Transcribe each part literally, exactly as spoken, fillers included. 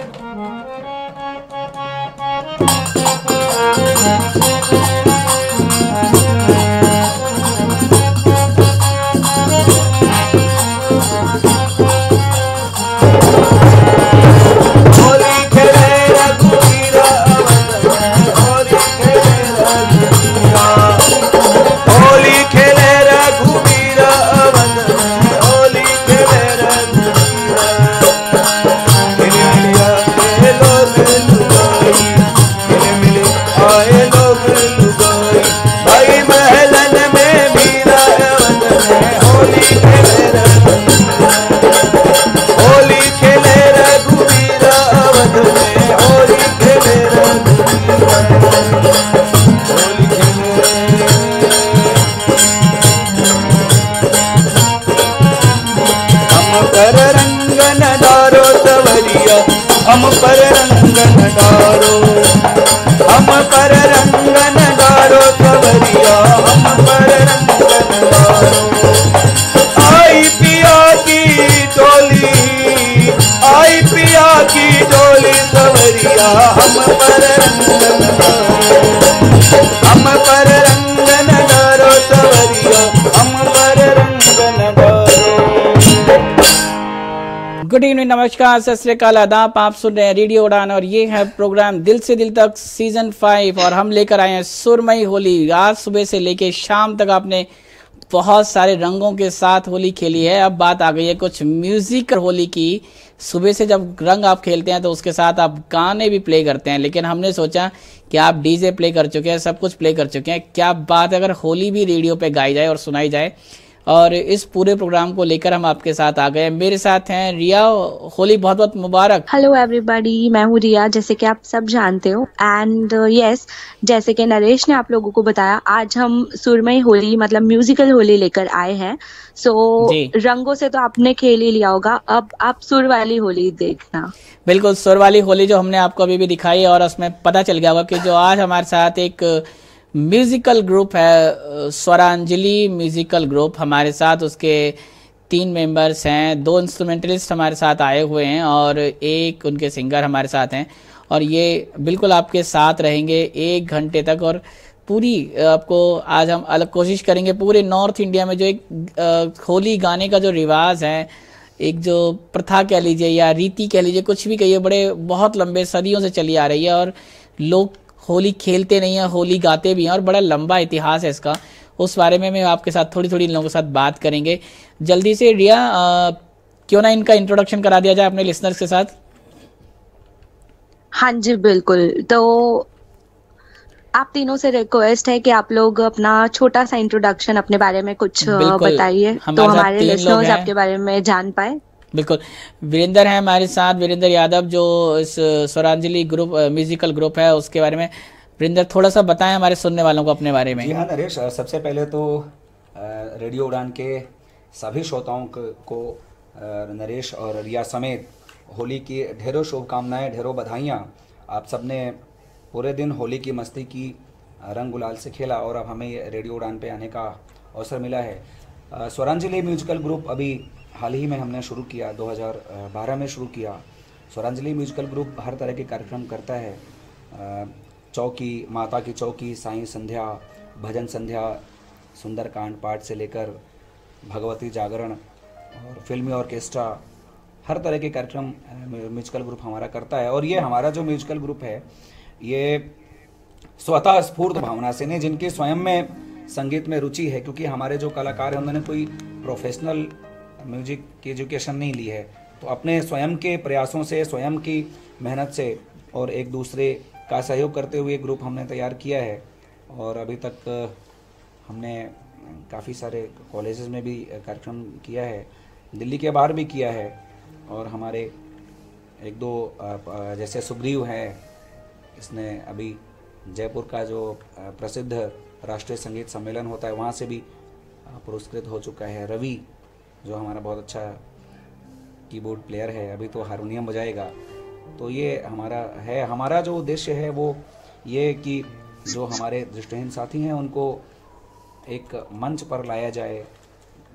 हम पर रंगन डारो, हम पर रंगन डारो सवरिया, हम पर रंगन डारो। आई पिया की डोली, आई पिया की डोली सवरिया, हम पर रंगन डारो, हम पर रंगन डारो सवरिया, हम पर रंगन डारो। गुड इवनिंग, नमस्कार, सत श्री अकाल, आदाब। आप सुन रहे हैं रेडियो उड़ान और ये है प्रोग्राम दिल से दिल तक सीजन फाइव और हम लेकर आए हैं सुरमई होली। आज सुबह से लेके शाम तक आपने बहुत सारे रंगों के साथ होली खेली है। अब बात आ गई है कुछ म्यूजिक होली की। सुबह से जब रंग आप खेलते हैं तो उसके साथ आप गाने भी प्ले करते हैं, लेकिन हमने सोचा कि आप डीजे प्ले कर चुके हैं, सब कुछ प्ले कर चुके हैं, क्या बात है अगर होली भी रेडियो पे गाई जाए और सुनाई जाए। और इस पूरे प्रोग्राम को लेकर हम आपके साथ आ गए। मेरे साथ हैं रिया। होली बहुत बहुत मुबारक। हेलो एवरीबॉडी, मैं हूँ रिया, जैसे कि आप सब जानते हो। एंड यस, जैसे कि नरेश ने आप लोगों को बताया, आज हम सुरमई होली मतलब म्यूजिकल होली लेकर आए हैं। सो so, रंगों से तो आपने खेल ही लिया होगा, अब आप सुर वाली होली देखना। बिल्कुल, सुर वाली होली जो हमने आपको अभी भी दिखाई और उसमें पता चल गया होगा कि जो आज हमारे साथ एक म्यूजिकल ग्रुप है, स्वरांजलि म्यूजिकल ग्रुप हमारे साथ, उसके तीन मेंबर्स हैं, दो इंस्ट्रूमेंटलिस्ट हमारे साथ आए हुए हैं और एक उनके सिंगर हमारे साथ हैं। और ये बिल्कुल आपके साथ रहेंगे एक घंटे तक और पूरी आपको आज हम अलग कोशिश करेंगे पूरे नॉर्थ इंडिया में जो एक होली गाने का जो रिवाज है, एक जो प्रथा कह लीजिए या रीति कह लीजिए, कुछ भी कहिए, बड़े बहुत लंबे सदियों से चली आ रही है और लोग होली खेलते नहीं है, होली गाते भी हैं और बड़ा लंबा इतिहास है इसका। उस बारे में मैं आपके साथ थोड़ी थोड़ी इन लोगों के साथ बात करेंगे। जल्दी से रिया, आ, क्यों ना इनका इंट्रोडक्शन करा दिया जाए अपने लिसनर्स के साथ। हाँ जी बिल्कुल, तो आप तीनों से रिक्वेस्ट है कि आप लोग अपना छोटा सा इंट्रोडक्शन अपने बारे में कुछ बताइए तो हमारे लिसनर्स आपके बारे में जान पाए। बिल्कुल, वीरेंद्र है हमारे साथ, वीरेंद्र यादव, जो इस स्वरांजलि ग्रुप म्यूजिकल ग्रुप है उसके बारे में। वीरेंद्र, थोड़ा सा बताएं हमारे सुनने वालों को अपने बारे में। जी हाँ नरेश, सबसे पहले तो रेडियो उड़ान के सभी श्रोताओं को नरेश और रिया समेत होली की ढेरों शुभकामनाएं, ढेरों बधाइयाँ। आप सबने पूरे दिन होली की मस्ती की, रंग गुलाल से खेला और अब हमें रेडियो उड़ान पे आने का अवसर मिला है। स्वरांजलि म्यूजिकल ग्रुप अभी हाल ही में हमने शुरू किया, दो हज़ार बारह में शुरू किया। स्वरांजलि म्यूजिकल ग्रुप हर तरह के कार्यक्रम करता है, चौकी, माता की चौकी, साईं संध्या, भजन संध्या, सुंदरकांड पाठ से लेकर भगवती जागरण और फिल्मी ऑर्केस्ट्रा, हर तरह के कार्यक्रम म्यूजिकल ग्रुप हमारा करता है। और ये हमारा जो म्यूजिकल ग्रुप है ये स्वतः स्फूर्त भावना से नहीं, जिनकी स्वयं में संगीत में रुचि है, क्योंकि हमारे जो कलाकार हैं उन्होंने कोई प्रोफेशनल म्यूजिक की एजुकेशन नहीं ली है, तो अपने स्वयं के प्रयासों से, स्वयं की मेहनत से और एक दूसरे का सहयोग करते हुए ग्रुप हमने तैयार किया है। और अभी तक हमने काफ़ी सारे कॉलेजेस में भी कार्यक्रम किया है, दिल्ली के बाहर भी किया है। और हमारे एक दो जैसे सुग्रीव है, इसने अभी जयपुर का जो प्रसिद्ध राष्ट्रीय संगीत सम्मेलन होता है वहाँ से भी पुरस्कृत हो चुका है। रवि, जो हमारा बहुत अच्छा कीबोर्ड प्लेयर है, अभी तो हारमोनियम बजाएगा। तो ये हमारा है, हमारा जो उद्देश्य है वो ये कि जो हमारे दृष्टिहीन साथी हैं उनको एक मंच पर लाया जाए,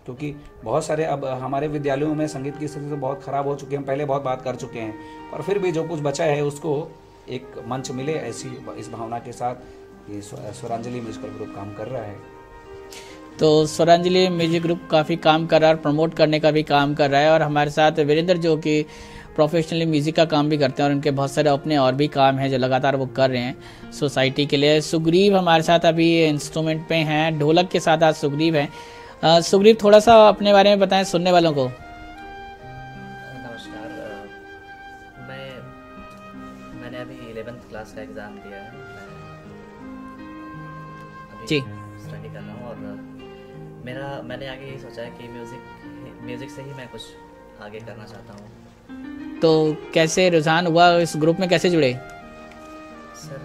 क्योंकि बहुत सारे अब हमारे विद्यालयों में संगीत की स्थिति तो बहुत ख़राब हो चुकी है, हम पहले बहुत बात कर चुके हैं, पर फिर भी जो कुछ बचा है उसको एक मंच मिले, ऐसी इस भावना के साथ ये स्वरांजलि म्यूजिकल ग्रुप काम कर रहा है। तो स्वरांजलि म्यूजिक ग्रुप काफ़ी काम कर रहा है और प्रमोट करने का भी काम कर रहा है। और हमारे साथ वीरेंद्र जो कि प्रोफेशनली म्यूज़िक का काम भी करते हैं और उनके बहुत सारे अपने और भी काम हैं जो लगातार वो कर रहे हैं सोसाइटी के लिए। सुग्रीव हमारे साथ अभी इंस्ट्रूमेंट पे हैं, ढोलक के साथ आज सुग्रीव हैं। सुग्रीव, थोड़ा सा अपने बारे में बताएं सुनने वालों को। नमस्कार, मैं मैंने अभी इलेवेंथ क्लास का एग्ज़ाम दिया है, अभी जी स्टडी कर रहा हूँ और मेरा मैंने आगे यही सोचा है कि म्यूज़िक म्यूज़िक से ही मैं कुछ आगे करना चाहता हूँ। तो कैसे रुझान हुआ, इस ग्रुप में कैसे जुड़े? सर,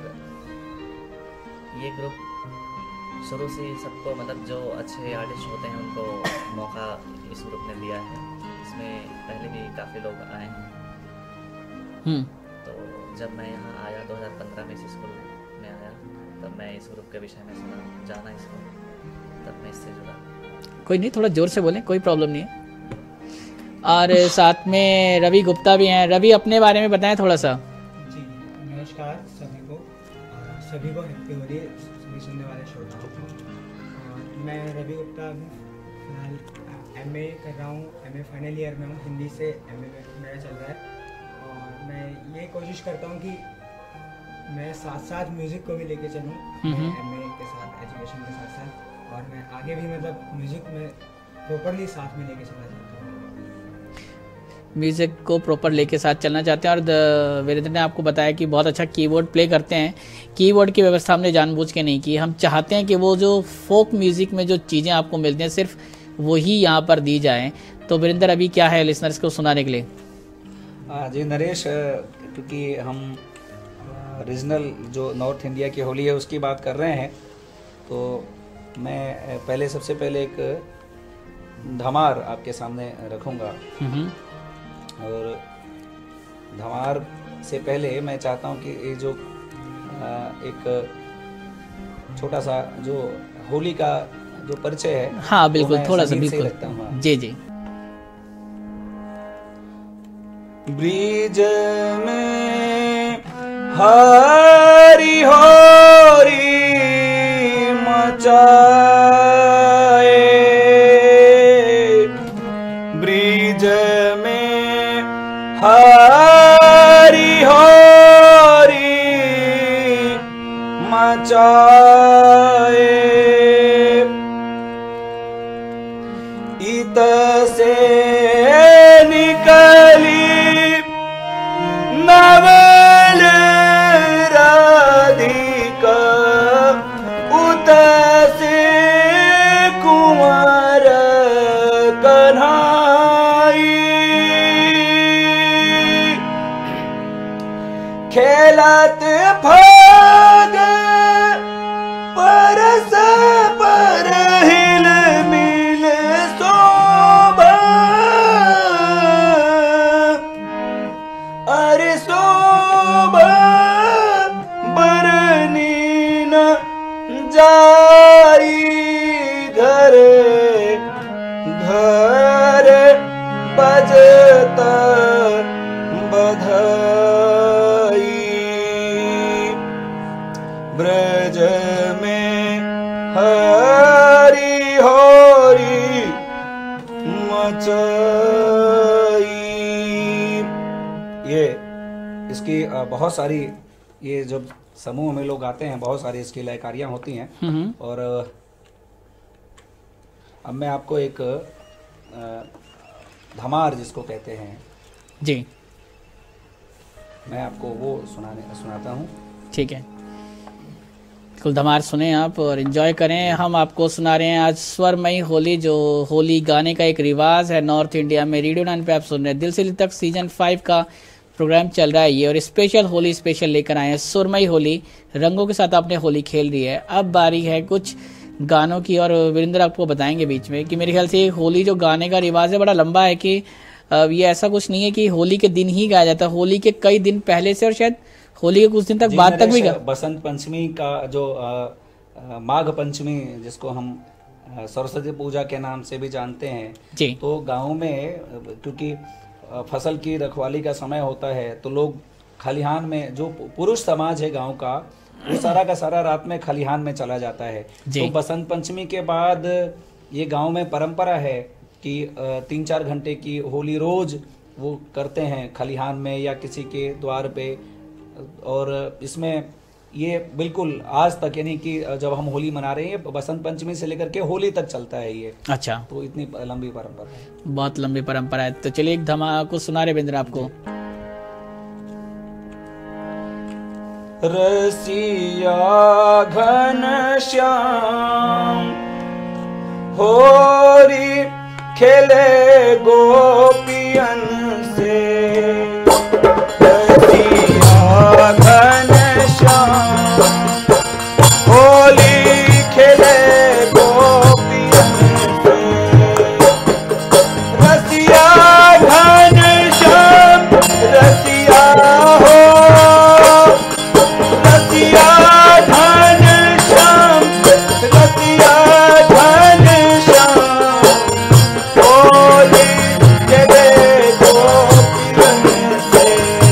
ये ग्रुप शुरू से ही सबको, मतलब जो अच्छे आर्टिस्ट होते हैं उनको मौका इस ग्रुप ने दिया है। इसमें पहले भी काफ़ी लोग आए हैं। तो जब मैं यहाँ आया दो हज़ार पंद्रह में इस स्कूल में आया, तब मैं इस ग्रुप के विषय में सुना, जाना इसको, तब मैं इससे जुड़ा। कोई नहीं, थोड़ा जोर से बोलें, कोई प्रॉब्लम नहीं है। और साथ में रवि गुप्ता भी हैं। रवि, अपने बारे में बताएं थोड़ा सा। जी नमस्कार सभी को, सभी को हैप्पी होली, सभी सुनने वाले श्रोताओं को। मैं रवि गुप्ता फिलहाल एमए कर रहा हूँ, एमए फाइनल ईयर में हूँ, हिंदी से एमए में मेरा चल रहा है। और मैं ये कोशिश करता हूँ कि मैं साथ साथ म्यूज़िक को भी लेके चलूँ, एमए के साथ, एजुकेशन के साथ साथ, और मैं आगे भी मतलब म्यूज़िक में प्रॉपरली साथ में लेके चला जाता हूँ। म्यूज़िक को प्रॉपर लेके साथ चलना चाहते हैं। और वीरेंद्र ने आपको बताया कि बहुत अच्छा कीबोर्ड प्ले करते हैं। कीबोर्ड की व्यवस्था हमने जानबूझ के नहीं की, हम चाहते हैं कि वो जो फोक म्यूज़िक में जो चीज़ें आपको मिलती हैं सिर्फ वही यहाँ पर दी जाएं। तो वीरेंद्र, अभी क्या है लिसनर्स को सुनाने के लिए? जी नरेश, क्योंकि हम रीजनल जो नॉर्थ इंडिया की होली है उसकी बात कर रहे हैं, तो मैं पहले सबसे पहले एक धमार आपके सामने रखूँगा। और धमार से पहले मैं चाहता हूँ कि ये जो एक छोटा सा जो होली का जो परिचय है, हाँ बिल्कुल, थोड़ा सा बिल्कुल, जी जी। ब्रिज में हरी होरी मचाए, ब्रिज में हरी होरी मचाए, इत से निकली नवल राधिका, उत से कुंवर कन्हाई, खेलत भाग परस पर हिल मिल शोभा, अरे शोभा बरनी न जाई, घर घर बजता बधाई, ब्रज में हरी होरी मचाई। ये इसकी अ, बहुत सारी, ये जब समूह में लोग आते हैं बहुत सारी इसकी लयकारियाँ होती हैं। और अ, अब मैं आपको एक अ, धमार जिसको कहते हैं जी, मैं आपको वो सुनाने सुनाता हूँ। ठीक है, बिल्कुल धमार सुने आप और एंजॉय करें। हम आपको सुना रहे हैं आज स्वरमयी होली, जो होली गाने का एक रिवाज है नॉर्थ इंडिया में। रेडियो नाइन पे आप सुन रहे हैं दिल से दिल तक सीजन फाइव का प्रोग्राम चल रहा है ये, और स्पेशल होली स्पेशल लेकर आए हैं स्वरमयी होली। रंगों के साथ आपने होली खेल रही है, अब बारी है कुछ गानों की। और वीरेंद्र आपको बताएंगे बीच में कि मेरे ख्याल से होली जो गाने का रिवाज है बड़ा लंबा है, कि ये ऐसा कुछ नहीं है कि होली के दिन ही गाया जाता है, होली के कई दिन पहले से और शायद होली के कुछ दिन तक बाद तक भी गा। बसंत पंचमी का जो आ, आ, माघ पंचमी जिसको हम सरस्वती पूजा के नाम से भी जानते हैं जी। तो गाँव में क्योंकि फसल की रखवाली का समय होता है तो लोग खलिहान में, जो पुरुष समाज है गांव का, वो सारा का सारा रात में खलिहान में चला जाता है। तो बसंत पंचमी के बाद ये गांव में परंपरा है कि तीन चार घंटे की होली रोज वो करते हैं खलिहान में या किसी के द्वार पे। और इसमें ये बिल्कुल आज तक, यानी कि जब हम होली मना रहे हैं बसंत पंचमी से लेकर के होली तक चलता है ये। अच्छा, तो इतनी लंबी परंपरा है, बहुत लंबी परंपरा है। तो चलिए एक धमाका को सुना रहे बिंद्र आपको। रसिया घन श्याम होरी खेले गोपियन से, रसिया घन श्याम होली खेले गोपियन से, रसिया घन श्याम रसिया हो, रसिया घन श्याम रसिया घन श्याम होली खेले गोपियन से,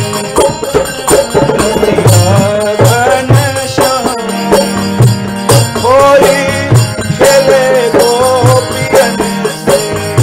रसिया घन श्याम होली खेले गोपियन से।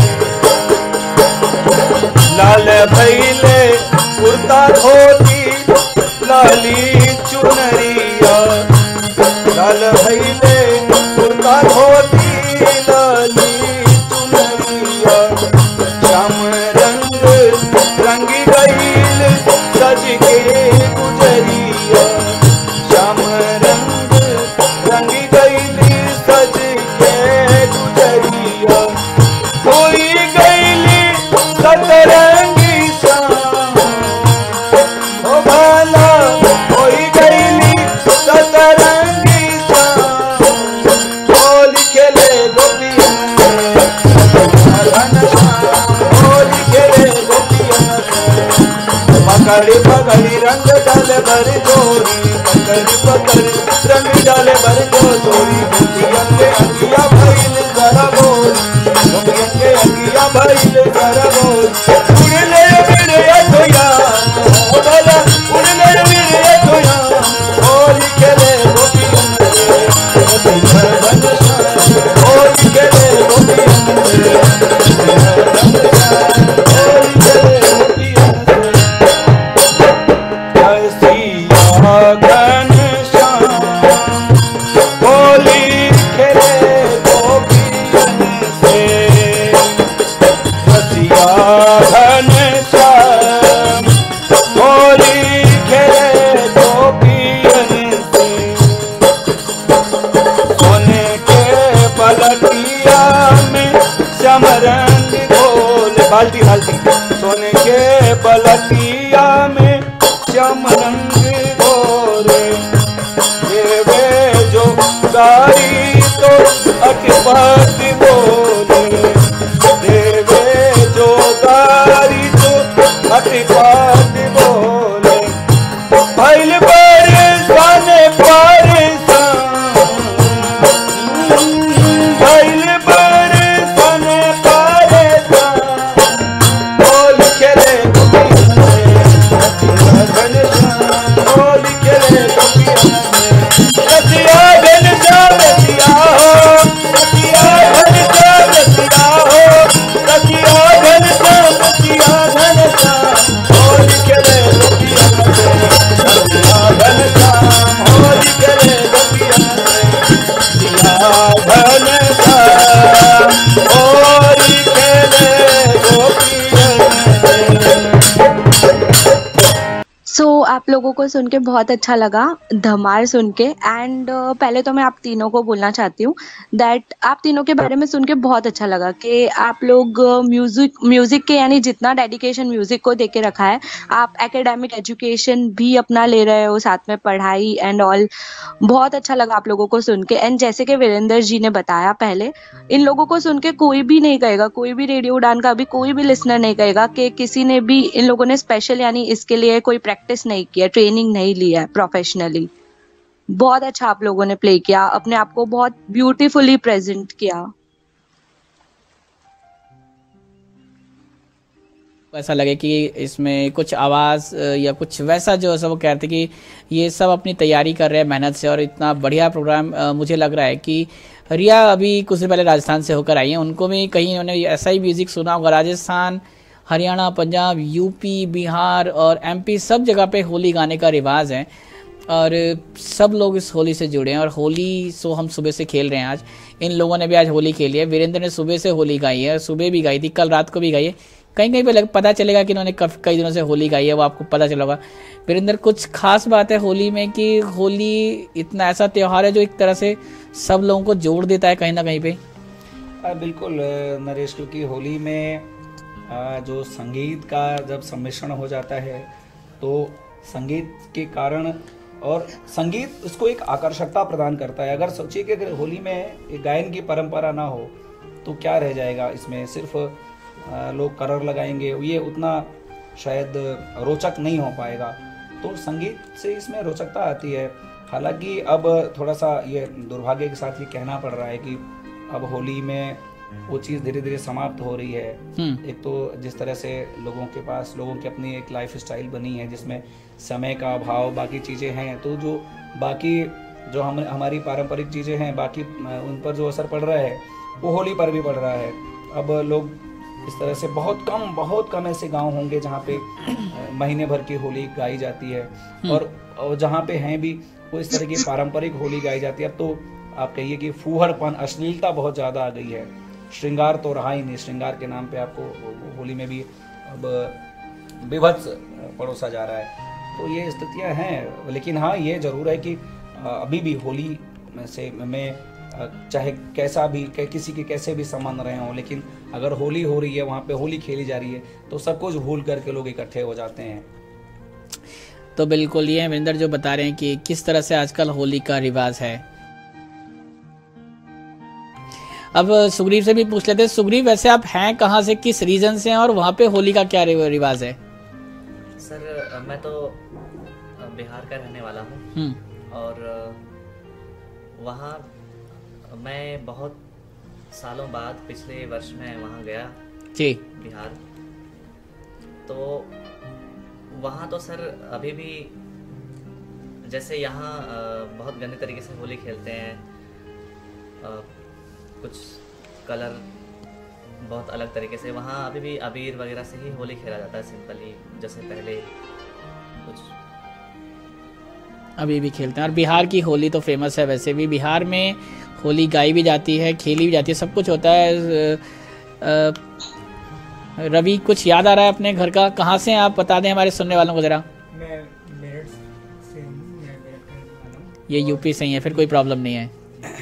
लाल भैले कुर्ता धोती लाली चुनरिया, लाल भैले कुर्ता धोती लाली चुनरिया, श्याम रंग रंगी गईल सज के गुजरिया, श्याम रंग रंगी गईल सज के गुजरिया, कोई गईली सतरंगी श्याम ओ भाला, कोई गईली सतरंगी श्याम होली खेले गोपियन से, घन श्याम होली खेले गोपियन से, पकड़ी पकड़ी रंग डाले भर जोरी, पकड़ी पकड़ी रंग डाले भर जोरी, गोपियन के अंगिया भइल जरा बोल, गोपियन के अंगिया भइल जरा बोल, उड़ले बिड़े धोया ओ भला, उड़ले बिड़े धोया होली खेले गोपियन से, रसिया घन श्याम होली खेले गोपियन से, रसिया घन श्याम होली खेले गोपियन से, रसिया घन श्याम होली खेले गोपियन से, रसिया घन श्याम होली खेले गोपियन से, सोने के पलटिया में श्याम रंग घोले, बाल्टी बाल्टी, सोने के पलटिया में श्याम रंग घोले, देवे जो गारी तो अटपट बोले, देवे जो गारी तो अटपट बोले, भइल परेशान परेशान, भइल परेशान परेशान होली खेले गोपियन से, रसिया घन श्याम होली खेले गोपियन से, रसिया घन श्याम रसिया हो, रसिया घन श्याम रसिया हो, रसिया घन श्याम रसिया घन श्याम होली खेले गोपियन से, रसिया घन श्याम होली खेले गोपियन से, रसिया घन श्याम होली खेले गोपियन से। सो so, आप लोगों को सुन के बहुत अच्छा लगा धमार सुन के। एंड uh, पहले तो मैं आप तीनों को बोलना चाहती हूँ दैट आप तीनों के बारे में सुन के बहुत अच्छा लगा कि आप लोग म्यूजिक म्यूजिक के यानी जितना डेडिकेशन म्यूजिक को देके रखा है, आप एकेडमिक एजुकेशन भी अपना ले रहे हो, साथ में पढ़ाई एंड ऑल। बहुत अच्छा लगा आप लोगों को सुन के। एंड जैसे कि वीरेंद्र जी ने बताया पहले, इन लोगों को सुन के कोई भी नहीं कहेगा, कोई भी रेडियो उड़ान का अभी कोई भी लिसनर नहीं कहेगा कि किसी ने भी, इन लोगों ने स्पेशल यानी इसके लिए कोई प्रैक्टिस नहीं किया, ट्रेनिंग नहीं लिया है प्रोफेशनली। बहुत अच्छा आप लोगों ने प्ले किया, अपने आप को बहुत ब्यूटीफुली प्रेजेंट किया। ऐसा लगे कि इसमें कुछ आवाज़ या कुछ वैसा जो सब वो कहते कि ये सब अपनी तैयारी कर रहे हैं मेहनत से, और इतना बढ़िया प्रोग्राम मुझे लग रहा है कि रिया अभी कुछ दिन पहले राजस्थान से होकर आई हैं, उनको भी कहीं उन्होंने ऐसा ही म्यूज़िक सुना होगा। राजस्थान, हरियाणा, पंजाब, यूपी, बिहार और एमपी सब जगह पे होली गाने का रिवाज है और सब लोग इस होली से जुड़े हैं। और होली सो हम सुबह से खेल रहे हैं। आज इन लोगों ने भी आज होली खेली है। वीरेंद्र ने सुबह से होली गाई है, सुबह भी गाई थी, कल रात को भी गाई है। कहीं कहीं पे लग, पता चलेगा कि इन्होंने कई दिनों से होली गाई है, वो आपको पता चला होगा। वीरेंद्र, कुछ खास बात है होली में कि होली इतना ऐसा त्यौहार है जो एक तरह से सब लोगों को जोड़ देता है कहीं ना कहीं पे? आ, बिल्कुल नरेश, क्योंकि होली में आ, जो संगीत का जब सम्मिश्रण हो जाता है तो संगीत के कारण, और संगीत उसको एक आकर्षकता प्रदान करता है। अगर सोचिए कि अगर होली में एक गायन की परंपरा ना हो तो क्या रह जाएगा इसमें, सिर्फ लोग कलर लगाएंगे, ये उतना शायद रोचक नहीं हो पाएगा। तो संगीत से इसमें रोचकता आती है। हालांकि अब थोड़ा सा ये दुर्भाग्य के साथ ये कहना पड़ रहा है कि अब होली में वो चीज़ धीरे धीरे समाप्त हो रही है। एक तो जिस तरह से लोगों के पास लोगों की अपनी एक लाइफ स्टाइल बनी है जिसमें समय का अभाव, बाकी चीज़ें हैं, तो जो बाकी जो हम हमारी पारंपरिक चीज़ें हैं बाकी उन पर जो असर पड़ रहा है वो होली पर भी पड़ रहा है। अब लोग इस तरह से बहुत कम बहुत कम ऐसे गांव होंगे जहाँ पे महीने भर की होली गाई जाती है, और, और जहाँ पे हैं भी वो इस तरह की पारंपरिक होली गाई जाती है। अब तो आप कहिए कि फूहड़पन, अश्लीलता बहुत ज़्यादा आ गई है। श्रृंगार तो रहा ही नहीं, श्रृंगार के नाम पे आपको होली में भी अब विभत्स परोसा जा रहा है। तो ये स्थितियाँ हैं, लेकिन हाँ ये ज़रूर है कि अभी भी होली में से में चाहे कैसा भी किसी के कैसे भी संबंध रहे हों, लेकिन अगर होली हो रही है, वहाँ पे होली खेली जा रही है, तो सब कुछ भूल करके लोग इकट्ठे हो जाते हैं। तो बिल्कुल ये वीरेंद्र जो बता रहे हैं कि किस तरह से आजकल होली का रिवाज है। अब सुग्रीव से भी पूछ लेते हैं। सुग्रीव, वैसे आप हैं कहाँ से, किस रीजन से हैं, और वहाँ पे होली का क्या रिवाज है? सर मैं तो बिहार का रहने वाला हूँ और वहाँ मैं बहुत सालों बाद पिछले वर्ष में वहाँ गया जी बिहार। तो वहाँ तो सर अभी भी जैसे यहाँ बहुत गंदे तरीके से होली खेलते हैं, कुछ कलर बहुत अलग तरीके से, वहाँ अभी भी अबीर वगैरह से ही होली खेला जाता है सिंपली, जैसे पहले कुछ अभी भी खेलते हैं। और बिहार की होली तो फेमस है, वैसे भी बिहार में होली गाई भी जाती है, खेली भी जाती है, सब कुछ होता है। आ, रवि, कुछ याद आ रहा है अपने घर का? कहाँ से हैं आप, बता दें हमारे सुनने वालों को जरा। मैं मेरठ से हूँ, मैं मेरठ का रहने वाला हूँ। ये यूपी से ही है, फिर कोई प्रॉब्लम नहीं है।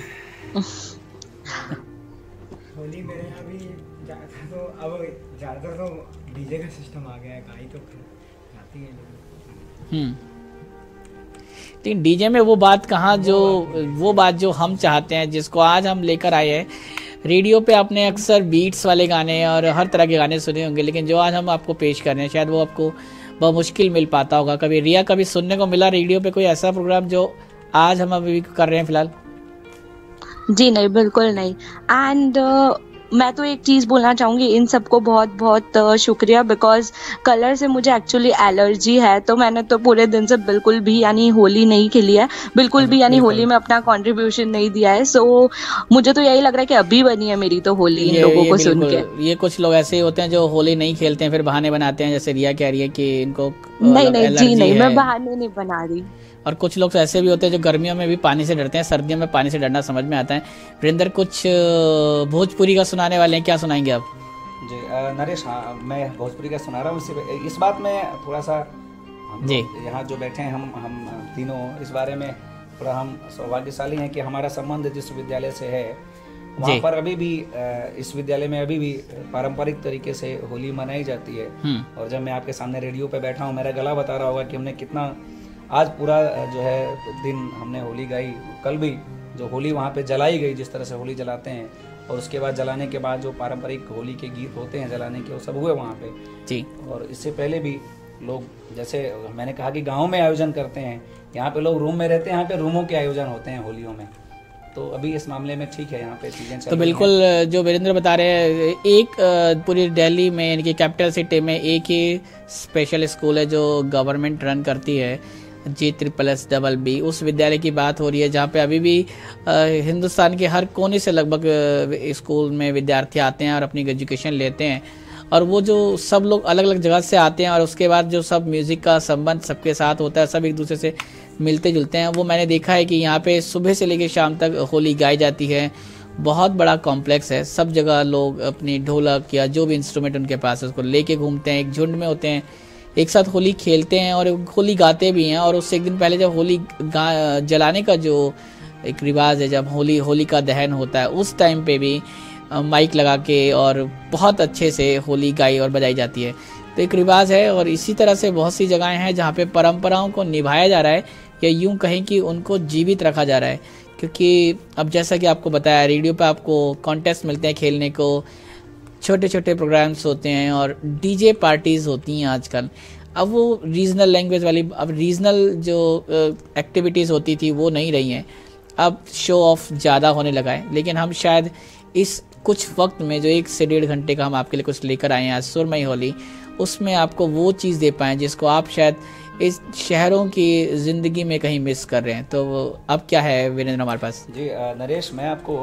होली मेरे यहाँ भी ज़्यादा तो अब ज़्यादातर तो डीजे का सिस्टम आ गया है, गाई तो गाती है लोग। हम्म लेकिन डीजे में वो बात कहाँ, जो वो बात जो हम चाहते हैं, जिसको आज हम लेकर आए हैं। रेडियो पे आपने अक्सर बीट्स वाले गाने और हर तरह के गाने सुने होंगे, लेकिन जो आज हम आपको पेश कर रहे हैं शायद वो आपको बहुत मुश्किल मिल पाता होगा। कभी रिया, कभी सुनने को मिला रेडियो पे कोई ऐसा प्रोग्राम जो आज हम अभी कर रहे हैं फिलहाल? जी नहीं, बिल्कुल नहीं। एंड uh, मैं तो एक चीज़ बोलना चाहूँगी, इन सबको बहुत बहुत uh, शुक्रिया, बिकॉज कलर से मुझे एक्चुअली एलर्जी है, तो मैंने तो पूरे दिन से बिल्कुल भी यानी होली नहीं खेली है, बिल्कुल भी यानी होली में अपना कंट्रीब्यूशन नहीं दिया है। सो so, मुझे तो यही लग रहा है कि अभी बनी है मेरी तो होली इन लोगों को सुन के। ये कुछ लोग ऐसे ही होते हैं जो होली नहीं खेलते हैं, फिर बहाने बनाते हैं, जैसे रिया कह रही है कि इनको नहीं नहीं जी नहीं, मैं बहाने नहीं बना रही। और कुछ लोग तो ऐसे भी होते हैं जो गर्मियों में भी पानी से डरते हैं, सर्दियों में पानी से डरना समझ में आता है। वीरेंद्र, कुछ भोजपुरी का सुनाने वाले हैं, क्या सुनाएंगे आप? जी नरेश, हाँ मैं भोजपुरी का सुना रहा हूँ। इस बात में थोड़ा सा हम जी यहाँ जो बैठे हैं हम हम तीनों, इस बारे में थोड़ा हम सौभाग्यशाली हैं कि हमारा संबंध जिस विद्यालय से है वहाँ पर अभी भी इस विद्यालय में अभी भी पारंपरिक तरीके से होली मनाई जाती है। और जब मैं आपके सामने रेडियो पे बैठा हूँ, मेरा गला बता रहा होगा कि हमने कितना आज पूरा जो है दिन हमने होली गाई। कल भी जो होली वहाँ पे जलाई गई, जिस तरह से होली जलाते हैं, और उसके बाद जलाने के बाद जो पारंपरिक होली के गीत होते हैं जलाने के, वो सब हुए वहाँ पे जी। और इससे पहले भी लोग, जैसे मैंने कहा कि गाँव में आयोजन करते हैं, यहाँ पे लोग रूम में रहते हैं, यहाँ पे रूमों के आयोजन होते हैं होलियों में। तो अभी इस मामले में ठीक है, यहाँ पे चीज़ें चल तो रही बिल्कुल हैं। जो वीरेंद्र बता रहे हैं, एक अ, पूरी दिल्ली में यानी कि कैपिटल सिटी में एक ही स्पेशल स्कूल है जो गवर्नमेंट रन करती है, G triple S double B. उस विद्यालय की बात हो रही है जहाँ पे अभी भी अ, हिंदुस्तान के हर कोने से लगभग अ, स्कूल में विद्यार्थी आते हैं और अपनी एजुकेशन लेते हैं। और वो जो सब लोग अलग अलग जगह से आते हैं और उसके बाद जो सब म्यूज़िक का संबंध सबके साथ होता है, सब एक दूसरे से मिलते जुलते हैं। वो मैंने देखा है कि यहाँ पे सुबह से लेकर शाम तक होली गाई जाती है। बहुत बड़ा कॉम्प्लेक्स है, सब जगह लोग अपनी ढोलक या जो भी इंस्ट्रूमेंट उनके पास है उसको लेके घूमते हैं, एक झुंड में होते हैं, एक साथ होली खेलते हैं और होली गाते भी हैं। और उससे एक दिन पहले जब होली गा जलाने का जो एक रिवाज है, जब होली होली का दहन होता है, उस टाइम पे भी माइक लगा के और बहुत अच्छे से होली गाई और बजाई जाती है। तो एक रिवाज है और इसी तरह से बहुत सी जगहें हैं जहाँ पे परंपराओं को निभाया जा रहा है या यूं कहें कि उनको जीवित रखा जा रहा है। क्योंकि अब जैसा कि आपको बताया, रेडियो पे आपको कॉन्टेस्ट मिलते हैं खेलने को, छोटे छोटे प्रोग्राम्स होते हैं और डीजे पार्टीज़ होती हैं आजकल। अब वो रीजनल लैंग्वेज वाली, अब रीजनल जो एक्टिविटीज़ होती थी वो नहीं रही हैं, अब शो ऑफ ज़्यादा होने लगा है। लेकिन हम शायद इस कुछ वक्त में जो एक से डेढ़ घंटे का हम आपके लिए कुछ लेकर आए हैं आज सुरमई होली, उसमें आपको वो चीज़ दे पाएँ जिसको आप शायद इस शहरों की ज़िंदगी में कहीं मिस कर रहे हैं। तो अब क्या है वीरेंद्र हमारे पास? जी नरेश, मैं आपको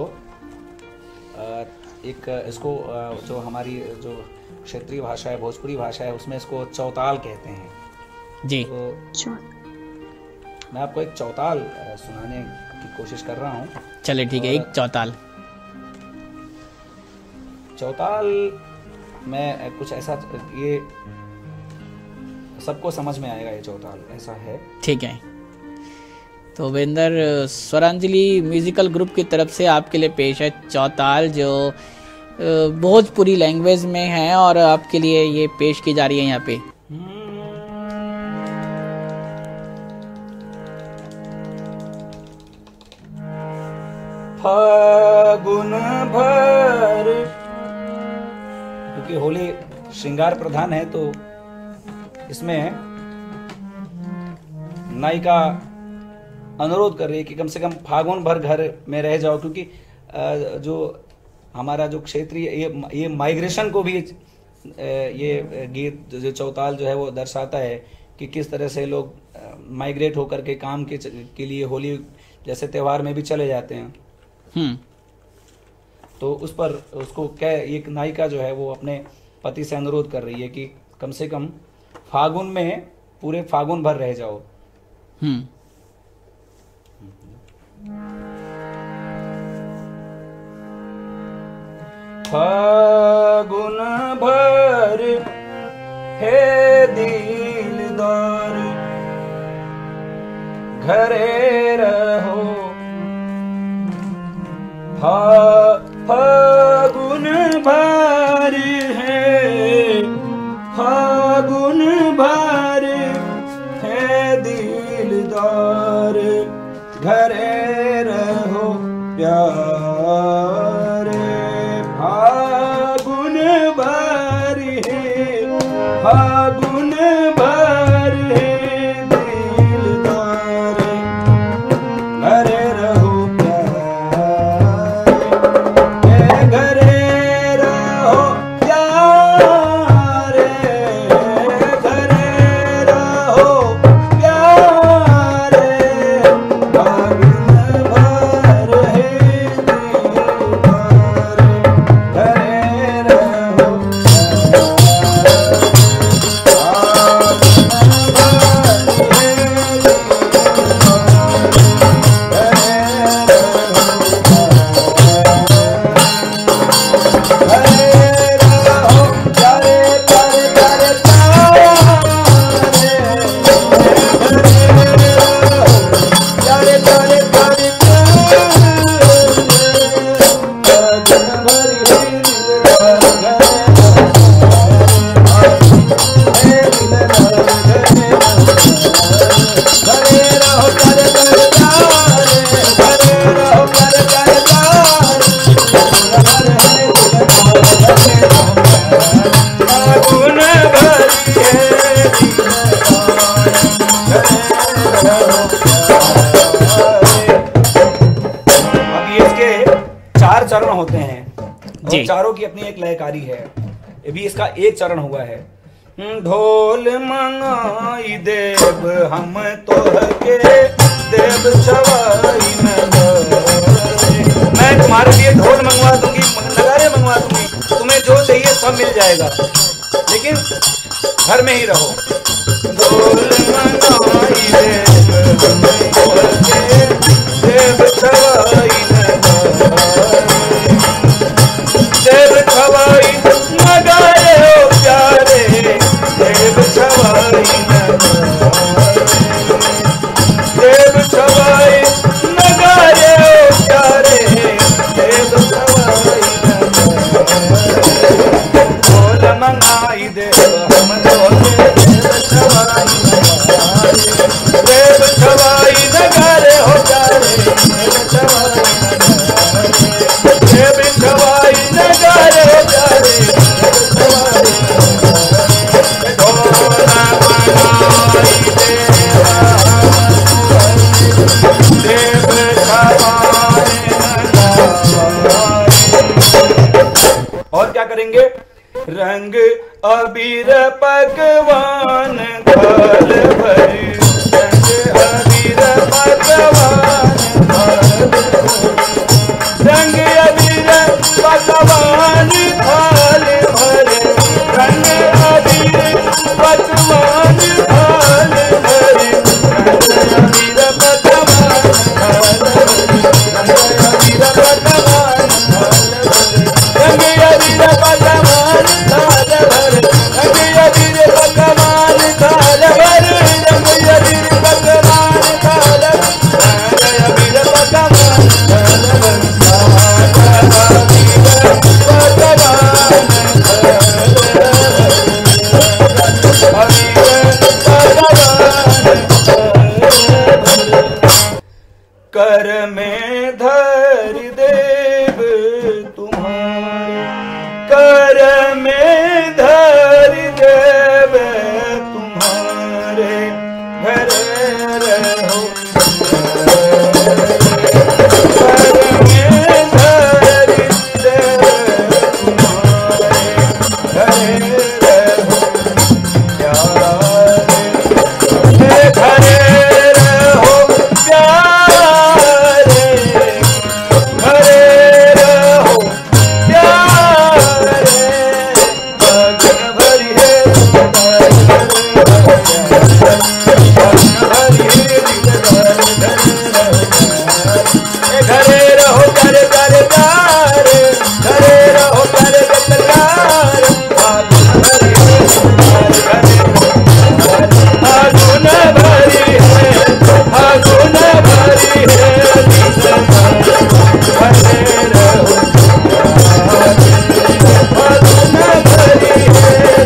एक इसको जो हमारी जो क्षेत्रीय भाषा है, भोजपुरी भाषा है, उसमें इसको चौताल कहते हैं जी। तो मैं आपको एक चौताल सुनाने की कोशिश कर रहा हूँ। चले ठीक है, एक चौताल। चौताल में कुछ ऐसा, ये सबको समझ में आएगा, ये चौताल ऐसा है। ठीक है, तो वीरेंद्र, स्वरांजलि म्यूजिकल ग्रुप की तरफ से आपके लिए पेश है चौताल, जो भोजपुरी लैंग्वेज में है और आपके लिए ये पेश की जा रही है यहाँ पे। फागुन भर, क्योंकि होली श्रृंगार प्रधान है तो इसमें नायिका अनुरोध कर रही है कि कम से कम फागुन भर घर में रह जाओ, क्योंकि जो हमारा जो क्षेत्रीय ये ये माइग्रेशन को भी ये गीत जो चौताल जो है वो दर्शाता है कि किस तरह से लोग माइग्रेट होकर के काम के के लिए होली जैसे त्योहार में भी चले जाते हैं। हम्म तो उस पर उसको क्या, एक नायिका जो है वो अपने पति से अनुरोध कर रही है कि कम से कम फागुन में पूरे फागुन भर रह जाओ। हम्म फागुन भर हे दिलदार घरे रहो, फा फागुन भर है, फागुन भर है दिलदार घरे रहो प्यार, फागुन भर है, फागुन भर है दिलदार घरे रहो प्यार, घरे रहो प्यार, घरे रहो प्यार, फागुन भर है दिलदार घरे रहो होते हैं और चारों की अपनी एक लयकारी है। ये भी इसका एक चरण हुआ है। ढोल मंगाई देव हम तो के देव छवाई मैं तुम्हारे लिए ढोल मंगवा दूंगी, नगारे मंगवा दूंगी, तुम्हें जो चाहिए सब मिल जाएगा, लेकिन घर में ही रहो। ढोल मंगाई देव हम तो के देव छवाई देव छवाई नगारे हो प्यारे देव छवाई देव छवाई नगारे हो प्यारे देव छवाई ढोल मंगाई देव हम देव छवाई देव छवाई नगारे हो प्यारे देव छवाई देव छवाई नगारे हो प्यारे और क्या करेंगे? रंग अबीर पकवान घाल भरी, रंग अबीर पकवान रंग अबीर पकवान थाल भरे, रंग अबीर पकवान थाल भरे, रंग अबीर पकवान थाल भरे, रंग अबीर पकवान थाल भरे, रंग अबीर पकवान थाल भरे, रंग अबीर पकवान थाल भरे, रंग अबीर पकवान थाल भरे, रंग अबीर पकवान थाल भरे। कर में धर देव तुम्हारे, कर में धर देव तुम्हारे घर रहो, कर में धर देव तुम्हारे घर रहो प्यारे, घरे रहो प्यारे, घरे रहो प्यारे, भगन भरी है घरे रहो प्यारे प्यारे प्यारे, घरे रहो प्यारे प्यारे, फागुन भरी है, फागुन भरी है, घरे रहो फागुन भरी है,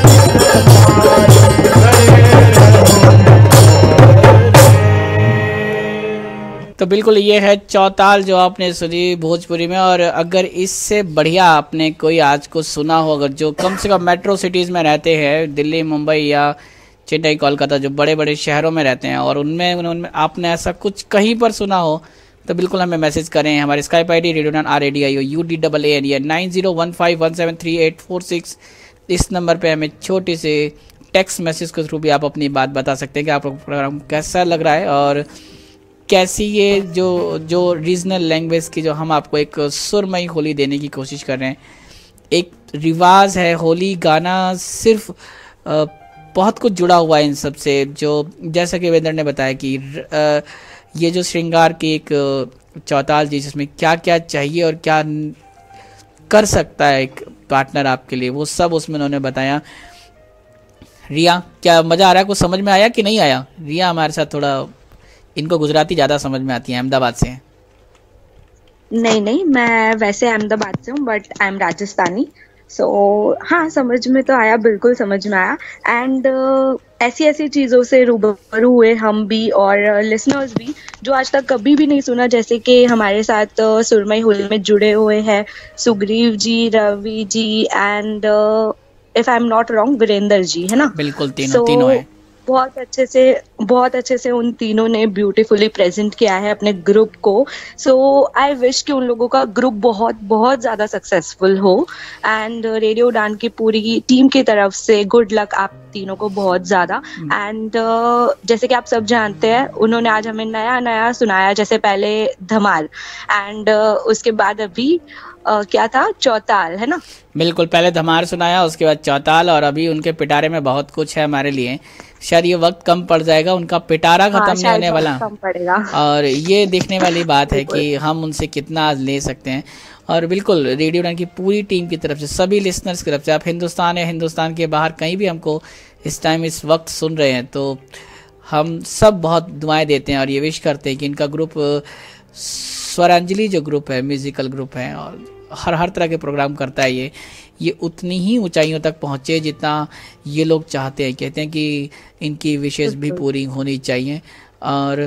तो बिल्कुल ये है चौताल जो आपने सुनी भोजपुरी में। और अगर इससे बढ़िया आपने कोई आज को सुना हो, अगर जो कम से कम मेट्रो सिटीज़ में रहते हैं, दिल्ली, मुंबई या चेन्नई, कोलकाता, जो बड़े बड़े शहरों में रहते हैं, और उनमें उनमें आपने ऐसा कुछ कहीं पर सुना हो, तो बिल्कुल हमें मैसेज करें। हमारे Skype I D radio R A D I O U D double A N या nine zero one five one seven three eight four six इस नंबर पे हमें छोटे से टेक्स्ट मैसेज के थ्रू भी आप अपनी बात बता सकते हैं कि आपको प्रोग्राम कैसा लग रहा है, और कैसी ये जो जो रीजनल लैंग्वेज की जो हम आपको एक सुरमई होली देने की कोशिश कर रहे हैं। एक रिवाज है, होली गाना सिर्फ आ, बहुत कुछ जुड़ा हुआ है इन सब से, जो जैसा कि वीरेंद्र ने बताया कि आ, ये जो श्रृंगार की एक चौताल जी, जिसमें क्या क्या चाहिए और क्या कर सकता है एक पार्टनर आपके लिए, वो सब उसमें उन्होंने बताया। रिया, क्या मज़ा आ रहा है? कुछ समझ में आया कि नहीं आया? रिया हमारे साथ थोड़ा, इनको गुजराती ज़्यादा समझ में आती है, अहमदाबाद से हैं। नहीं नहीं, मैं वैसे अहमदाबाद से हूँ but I am Rajasthani. So so, हाँ, समझ में तो आया, बिल्कुल समझ में आया। एंड uh, ऐसी ऐसी चीज़ों से रूबरू हुए हम भी और लिसनर्स भी जो आज तक कभी भी नहीं सुना, जैसे कि हमारे साथ uh, सुरमई होली में जुड़े हुए हैं Sugriv ji, Ravi ji and if I am not wrong Virendra ji, है ना? बिल्कुल, तीनों so, तीनों है। बहुत अच्छे से बहुत अच्छे से उन तीनों ने ब्यूटीफुली प्रेजेंट किया है अपने ग्रुप को। सो आई विश कि उन लोगों का ग्रुप बहुत बहुत ज़्यादा सक्सेसफुल हो। एंड रेडियो उड़ान की पूरी टीम की तरफ से गुड लक आप तीनों को बहुत ज़्यादा। एंड uh, जैसे कि आप सब जानते हैं, उन्होंने आज हमें नया नया सुनाया, जैसे पहले धमाल एंड uh, उसके बाद अभी uh, क्या था, चौताल, है ना? बिल्कुल, पहले धमाल सुनाया, उसके बाद चौताल, और अभी उनके पिटारे में बहुत कुछ है हमारे लिए। शायद ये वक्त कम पड़ जाएगा, उनका पिटारा खत्म हाँ, नहीं होने वाला, कम पड़ेगा। और ये देखने वाली बात है कि हम उनसे कितना आज ले सकते हैं। और बिल्कुल रेडियो उड़ान की पूरी टीम की तरफ से, सभी लिसनर्स की तरफ से, आप हिंदुस्तान या हिंदुस्तान के बाहर कहीं भी हमको इस टाइम इस वक्त सुन रहे हैं, तो हम सब बहुत दुआएं देते हैं और ये विश करते हैं कि इनका ग्रुप स्वरांजलि जो ग्रुप है, म्यूजिकल ग्रुप है, और हर हर तरह के प्रोग्राम करता है, ये ये उतनी ही ऊंचाइयों तक पहुंचे जितना ये लोग चाहते हैं। कहते हैं कि इनकी विशेष भी पूरी होनी चाहिए। और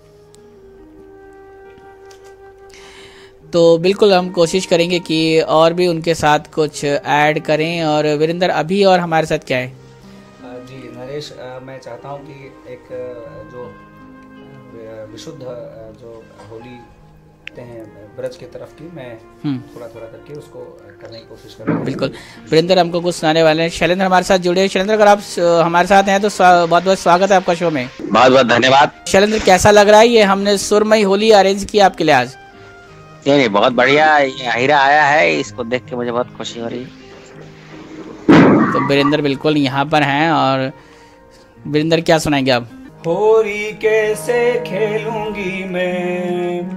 तो बिल्कुल हम कोशिश करेंगे कि और भी उनके साथ कुछ ऐड करें। और वीरेंद्र, अभी और हमारे साथ क्या है? जी नरेश, मैं चाहता हूं कि एक जो विशुद्ध जो होली हैं ब्रज के तरफ की, मैं थोड़ा थोड़ा करके उसको करने की कोशिश कर रहा हूं। बिल्कुल, वीरेंद्र हमको कुछ सुनाने वाले हैं। शैलेंद्र हमारे साथ जुड़े हैं। शैलेंद्र, अगर आप हमारे साथ हैं तो बहुत बहुत स्वागत है आपका शो में। बहुत बहुत धन्यवाद। शैलेंद्र, कैसा लग रहा है ये हमने सुरमई होली अरेंज की आपके लिए आज? नहीं नहीं, बहुत बढ़िया, ये हीरा आया है, इसको देख के मुझे बहुत खुशी हो रही है। तो वीरेंद्र बिल्कुल यहाँ पर हैं, और वीरेंद्र क्या सुनाएंगे आप? होली कैसे खेलूंगी मैं,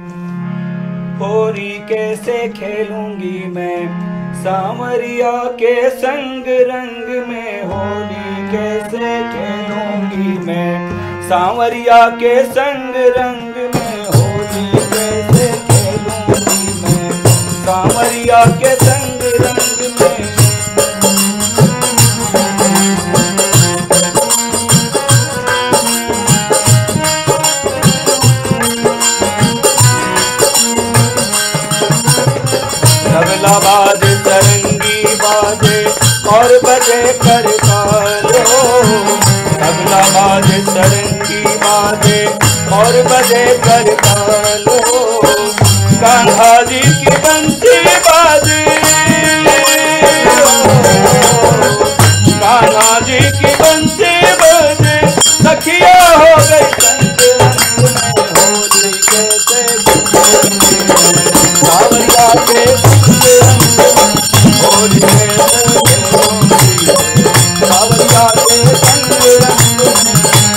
होली कैसे खेलूंगी मैं, सांवरिया के संग रंग में। होली कैसे खेलूंगी मैं, सांवरिया के संग रंग में। होली कैसे खेलूंगी मैं, सांवरिया के संग रंग में। तबला बाजे, सरंगी बाजे और बजे करतालो। तबला बाजे, सरंगी बाजे और बजे करतालो। कान्हा जी की बंसी बाजे, कान्हा जी की बंसी बाजे। सखिया हो गई संग रंग में। होली कैसे सांवरिया के संग रंग में। होली कैसे सांवरिया के संग रंग में।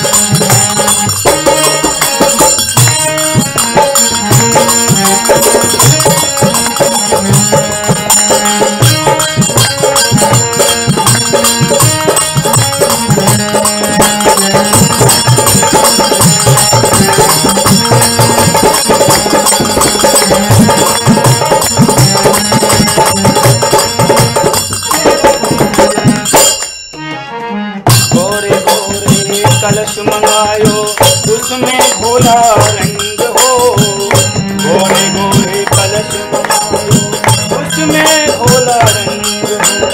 कलश मंगायो उसमें घोला रंग हो। गोरे गोरे कलश मंगायो उसमें घोला रंग हो।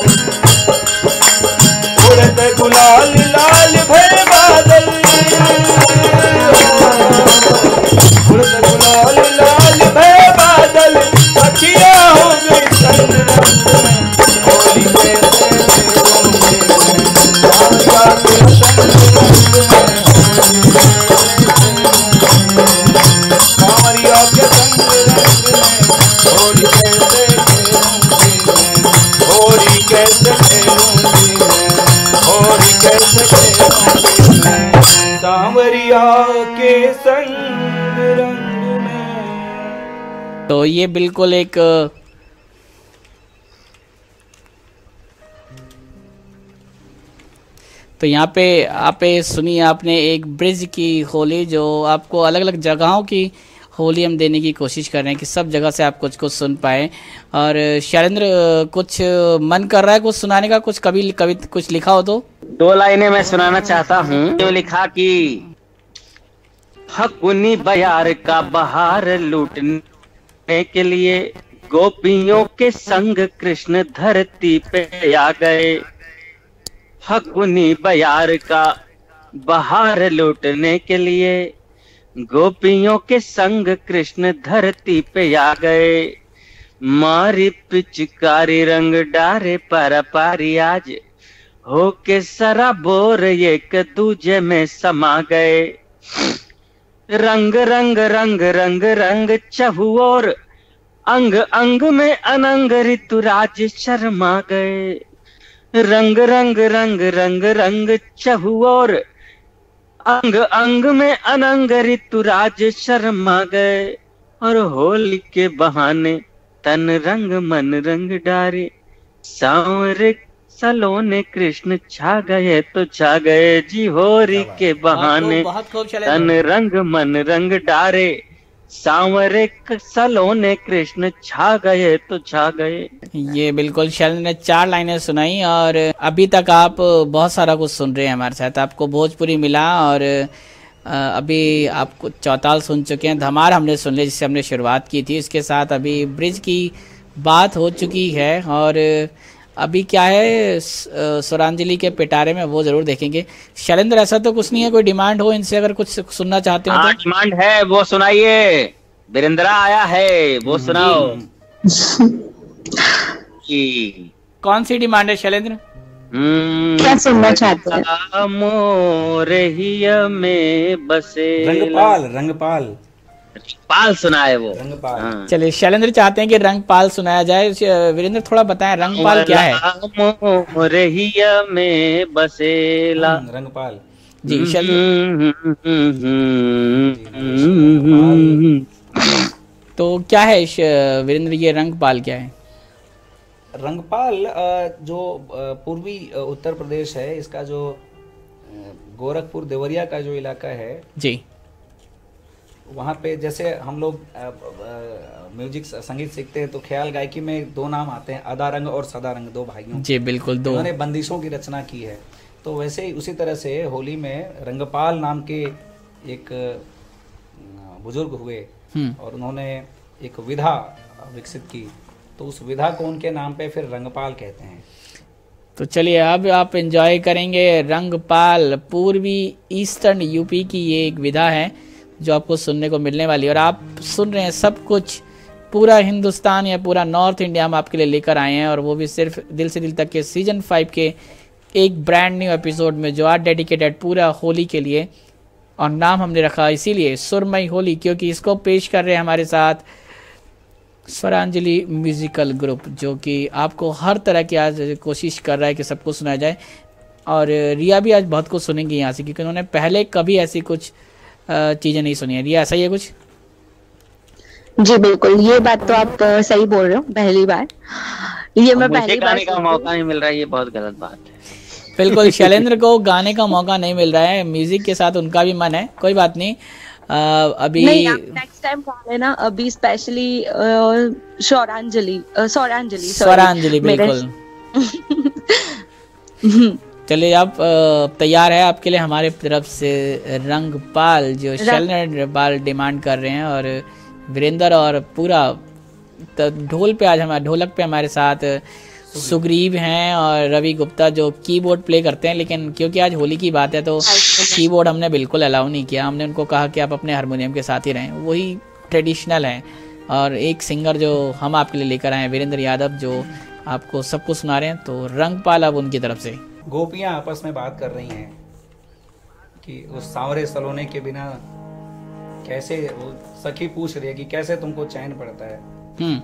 उड़त गुलाल लाल भय बादल, उड़त गुलाल लाल भय बादल। सखिया हो गई संग रंग में। होली कैसे खेलूंगी मैं, सांवरिया के संग रंग में। सांवरिया के संग रंग में। होली कैसे खेलूंगी मैं, होली कैसे खेलूंगी मैं, होली कैसे खेलूंगी मैं। सांवरिया के संग रंग में। तो ये बिल्कुल एक तो यहाँ पे आप सुनिए, आपने एक ब्रिज की होली, जो आपको अलग अलग जगहों की होली हम देने की कोशिश कर रहे हैं कि सब जगह से आप कुछ कुछ सुन पाए। और शैलेंद्र, कुछ मन कर रहा है कुछ सुनाने का? कुछ कभी कभी कुछ लिखा हो तो दो लाइनें मैं सुनाना चाहता हूँ। जो लिखा कि हकुनी बयार का बहार लूटने के लिए गोपियों के संग कृष्ण धरती पे आ गए। हकुनी बयार का बहार लूटने के लिए गोपियों के संग कृष्ण धरती पे आ गए। मारी पिचकारी रंग डारे पारा पारी आज होके सराबोर एक दूजे में समा गए। रंग रंग रंग रंग रंग चहुओर अंग अंग में अनंग ऋतुराज शर्मा गए। रंग रंग रंग रंग रंग चहुओर अंग अंग में अनंग ऋतुराज शर्मा गए। और होली के बहाने तन रंग मन रंग डारे सांवरे सलोने कृष्ण छा गए तो छा गए जी। होली के बहाने बहुत खूब चले तन रंग मन रंग डारे सांवरे सलोने कृष्ण छा गए तो छा गए। ये बिल्कुल शैलेंद्र ने चार लाइनें सुनाई और अभी तक आप बहुत सारा कुछ सुन रहे हैं हमारे साथ। आपको भोजपुरी मिला और अभी आपको चौताल सुन चुके हैं, धमार हमने सुन लिया जिससे हमने शुरुआत की थी। इसके साथ अभी ब्रिज की बात हो चुकी है और अभी क्या है स्वरांजलि के पिटारे में वो जरूर देखेंगे। शैलेंद्र ऐसा तो कुछ नहीं है, कोई डिमांड हो इनसे अगर कुछ सुनना चाहते हो? हाँ, तो डिमांड है, वो सुनाइए। वीरेंद्रा आया है, वो सुनाओ। कौन सी डिमांड है शैलेंद्र? क्या सुनना चाहते हैं? मोरहिया में बसे रंगपाल रंगपाल रंगपाल सुनाए वो रंगपाल। हाँ। चलिए शैलेंद्र चाहते हैं कि रंगपाल सुनाया जाए। वीरेंद्र थोड़ा बताएं रंगपाल क्या है? मोरहिया में बसेला रंगपाल जी शैलेंद्र। तो क्या है वीरेंद्र ये रंगपाल क्या है? रंगपाल जो पूर्वी उत्तर प्रदेश है, इसका जो गोरखपुर देवरिया का जो इलाका है जी, वहाँ पे जैसे हम लोग म्यूजिक संगीत सीखते हैं तो ख्याल गायकी में दो नाम आते हैं, अदा रंग और सदा रंग, दो भाइयों जी बिल्कुल, दो उन्होंने बंदिशों की रचना की है। तो वैसे ही उसी तरह से होली में रंगपाल नाम के एक बुजुर्ग हुए और उन्होंने एक विधा विकसित की, तो उस विधा को उनके नाम पे फिर रंगपाल कहते हैं। तो चलिए अब आप एंजॉय करेंगे रंगपाल। पूर्वी ईस्टर्न यूपी की ये एक विधा है जो आपको सुनने को मिलने वाली है और आप सुन रहे हैं सब कुछ पूरा हिंदुस्तान या पूरा नॉर्थ इंडिया हम आपके लिए लेकर आए हैं और वो भी सिर्फ दिल से दिल तक के सीजन फाइव के एक ब्रांड न्यू एपिसोड में जो आज डेडिकेटेड पूरा होली के लिए। और नाम हमने रखा इसीलिए सुरमई होली क्योंकि इसको पेश कर रहे हैं हमारे साथ स्वरांजलि म्यूजिकल ग्रुप, जो कि आपको हर तरह की आज कोशिश कर रहा है कि सबको सुनाया जाए। और रिया भी आज बहुत कुछ सुनेंगी यहाँ से क्योंकि उन्होंने पहले कभी ऐसी कुछ चीज़ें नहीं सुनी है। रिया ऐसा ही है कुछ? जी बिल्कुल, ये बात तो आप सही बोल रहे हो। पहली बार ये मैं पहली बार गाने का मौका नहीं मिल रहा है, ये बहुत गलत बात है। बिल्कुल, शैलेंद्र को गाने का मौका नहीं मिल रहा है, म्यूजिक के साथ उनका भी मन है, कोई बात नहीं। आ, अभी नेक्स्ट टाइम गा लेना। अभी स्पेशली स्वरांजलि स्वरांजलि स्वरांजलि बिल्कुल। चलिए आप तैयार है आपके लिए हमारे तरफ से रंगपाल जो शैलेंद्र बाल डिमांड कर रहे हैं। और वीरेंद्र और पूरा ढोल पे आज हमारे ढोलक पे हमारे साथ सुग्रीव हैं और रवि गुप्ता जो कीबोर्ड प्ले करते हैं, लेकिन क्योंकि आज होली की बात है तो कीबोर्ड हमने बिल्कुल अलाउ नहीं किया। हमने उनको कहा कि आप अपने हारमोनियम के साथ ही रहें, वही ट्रेडिशनल है। और एक सिंगर जो हम आपके लिए लेकर आए हैं वीरेंद्र यादव जो आपको सब कुछ सुना रहे हैं। तो रंगपाल अब उनकी तरफ से। गोपियां आपस में बात कर रही हैं कि उस सांवरे सलोने के बिना कैसे, वो सखी पूछ रही है कि कैसे तुमको चैन पड़ता है। हम्म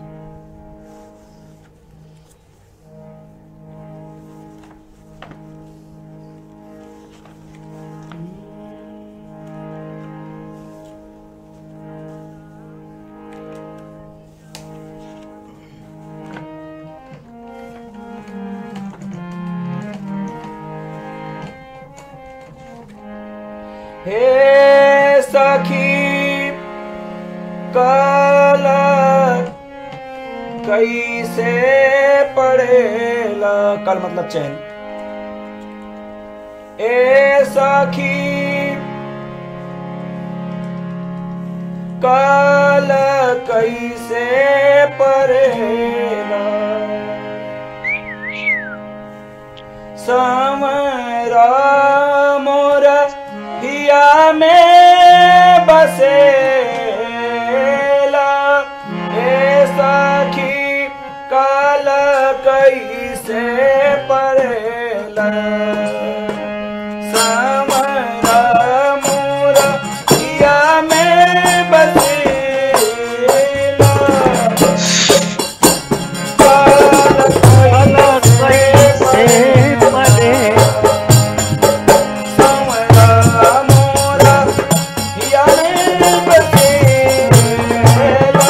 हे सखी कल कैसे पड़ेला, कल मतलब चैन। ए सखी कल कैसे पड़ेला, समरा मोरा में बसेला ए सखी काल कैसे पड़ेला समरा मोरहिया में बसेला काल कैसे पड़ेला समरा मोरहिया में बसेला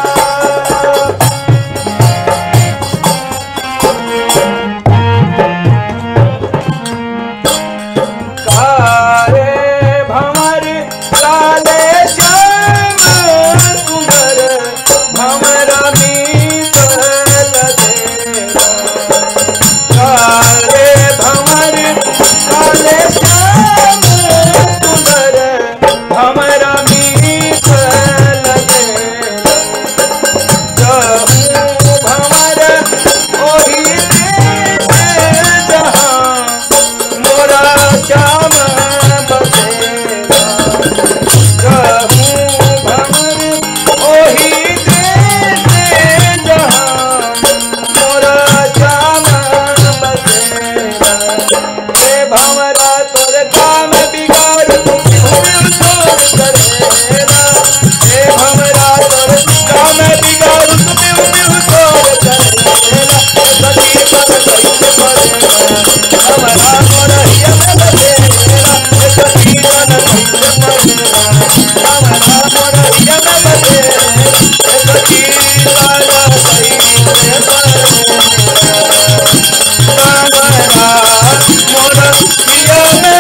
कारे भंवर काले श्याम सुंदर भंवरा मीतल देवा कारे भंवर काले श्याम सुंदर भंवरा मीतल देवा कहूँ भंवर ओही देश जहाँ मोरा श्याम बसेला कहूँ भंवर ओही देश जहाँ मोरा श्याम बसेला हे भंवरा तोर काम बिगाड़ तुम तोर करेला हे भंवरा तोर काम बिगाड़ तुम तोर करेला सखी पद कैसे पड़ेला भंवरा मोरहिया में बसेला हे सखी पद कैसे पड़ेला भंवरा मोरहिया में बसेला हे सखी पद कैसे पड़ेला भंवरा मोरहिया में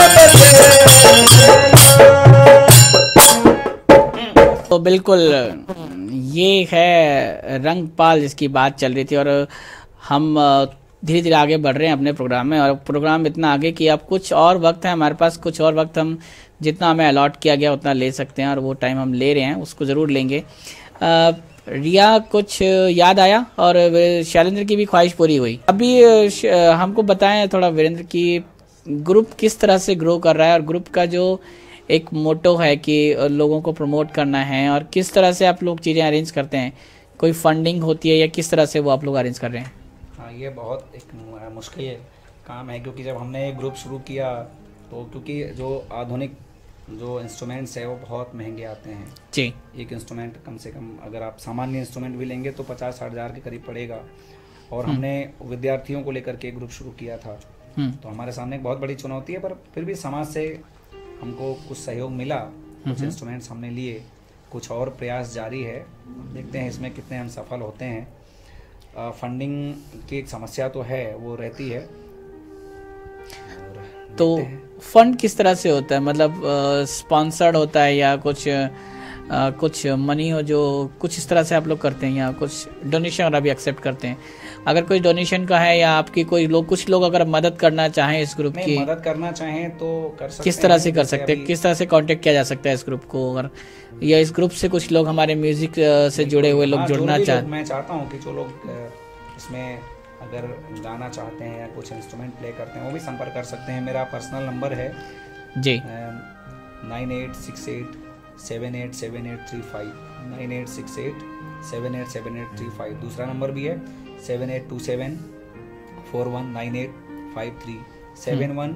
बसेला। तो बिल्कुल ये है रंगपाल जिसकी बात चल रही थी और हम धीरे धीरे आगे बढ़ रहे हैं अपने प्रोग्राम में और प्रोग्राम इतना आगे कि अब कुछ और वक्त है हमारे पास, कुछ और वक्त हम जितना हमें अलॉट किया गया उतना ले सकते हैं और वो टाइम हम ले रहे हैं, उसको ज़रूर लेंगे। अ, रिया कुछ याद आया और शैलेंद्र की भी ख्वाहिश पूरी हुई। अभी अ, श- अ, हमको बताएं थोड़ा वीरेंद्र की ग्रुप किस तरह से ग्रो कर रहा है और ग्रुप का जो एक मोटो है कि लोगों को प्रमोट करना है और किस तरह से आप लोग चीज़ें अरेंज करते हैं, कोई फंडिंग होती है या किस तरह से वो आप लोग अरेंज कर रहे हैं? हाँ, ये बहुत एक मु- मुश्किल काम है क्योंकि जब हमने ग्रुप शुरू किया तो क्योंकि जो आधुनिक जो इंस्ट्रूमेंट्स है वो बहुत महंगे आते हैं जी। एक इंस्ट्रूमेंट कम से कम अगर आप सामान्य इंस्ट्रूमेंट भी लेंगे तो पचास साठ हज़ार के करीब पड़ेगा और हमने विद्यार्थियों को लेकर के ग्रुप शुरू किया था हम्म तो हमारे सामने एक बहुत बड़ी चुनौती है, पर फिर भी समाज से हमको कुछ सहयोग मिला, कुछ इंस्ट्रूमेंट्स हमने लिए, कुछ और प्रयास जारी है, देखते हैं इसमें कितने हम सफल होते हैं। आ, फंडिंग की एक समस्या तो है, वो रहती है। और तो देखते हैं। फंड किस तरह से होता है, मतलब स्पॉन्सर्ड होता है या कुछ अ, कुछ मनी हो जो कुछ इस तरह से आप लोग करते हैं या कुछ डोनेशन अगर अभी एक्सेप्ट करते हैं? अगर कोई डोनेशन का है या आपकी कोई लोग कुछ लोग अगर मदद करना चाहें इस ग्रुप नहीं, की, मदद करना चाहें तो कर सकते किस तरह हैं। से कर जैसे सकते हैं, अभी- किस तरह से कांटेक्ट किया जा सकता है इस ग्रुप को, अगर या इस ग्रुप से कुछ लोग हमारे म्यूजिक से जुड़े हुए लोग हाँ, जो जुड़ना भी चाहते लोग- मैं चाहता हूँ कि जो लोग अ, इसमें अगर गाना चाहते हैं या कुछ इंस्ट्रूमेंट प्ले करते हैं वो भी संपर्क कर सकते हैं। मेरा पर्सनल नंबर है जी nine eight six eight seven eight seven eight three five nine eight six eight seven eight seven eight three five. दूसरा नंबर भी है seven eight two seven four one nine eight five three seven one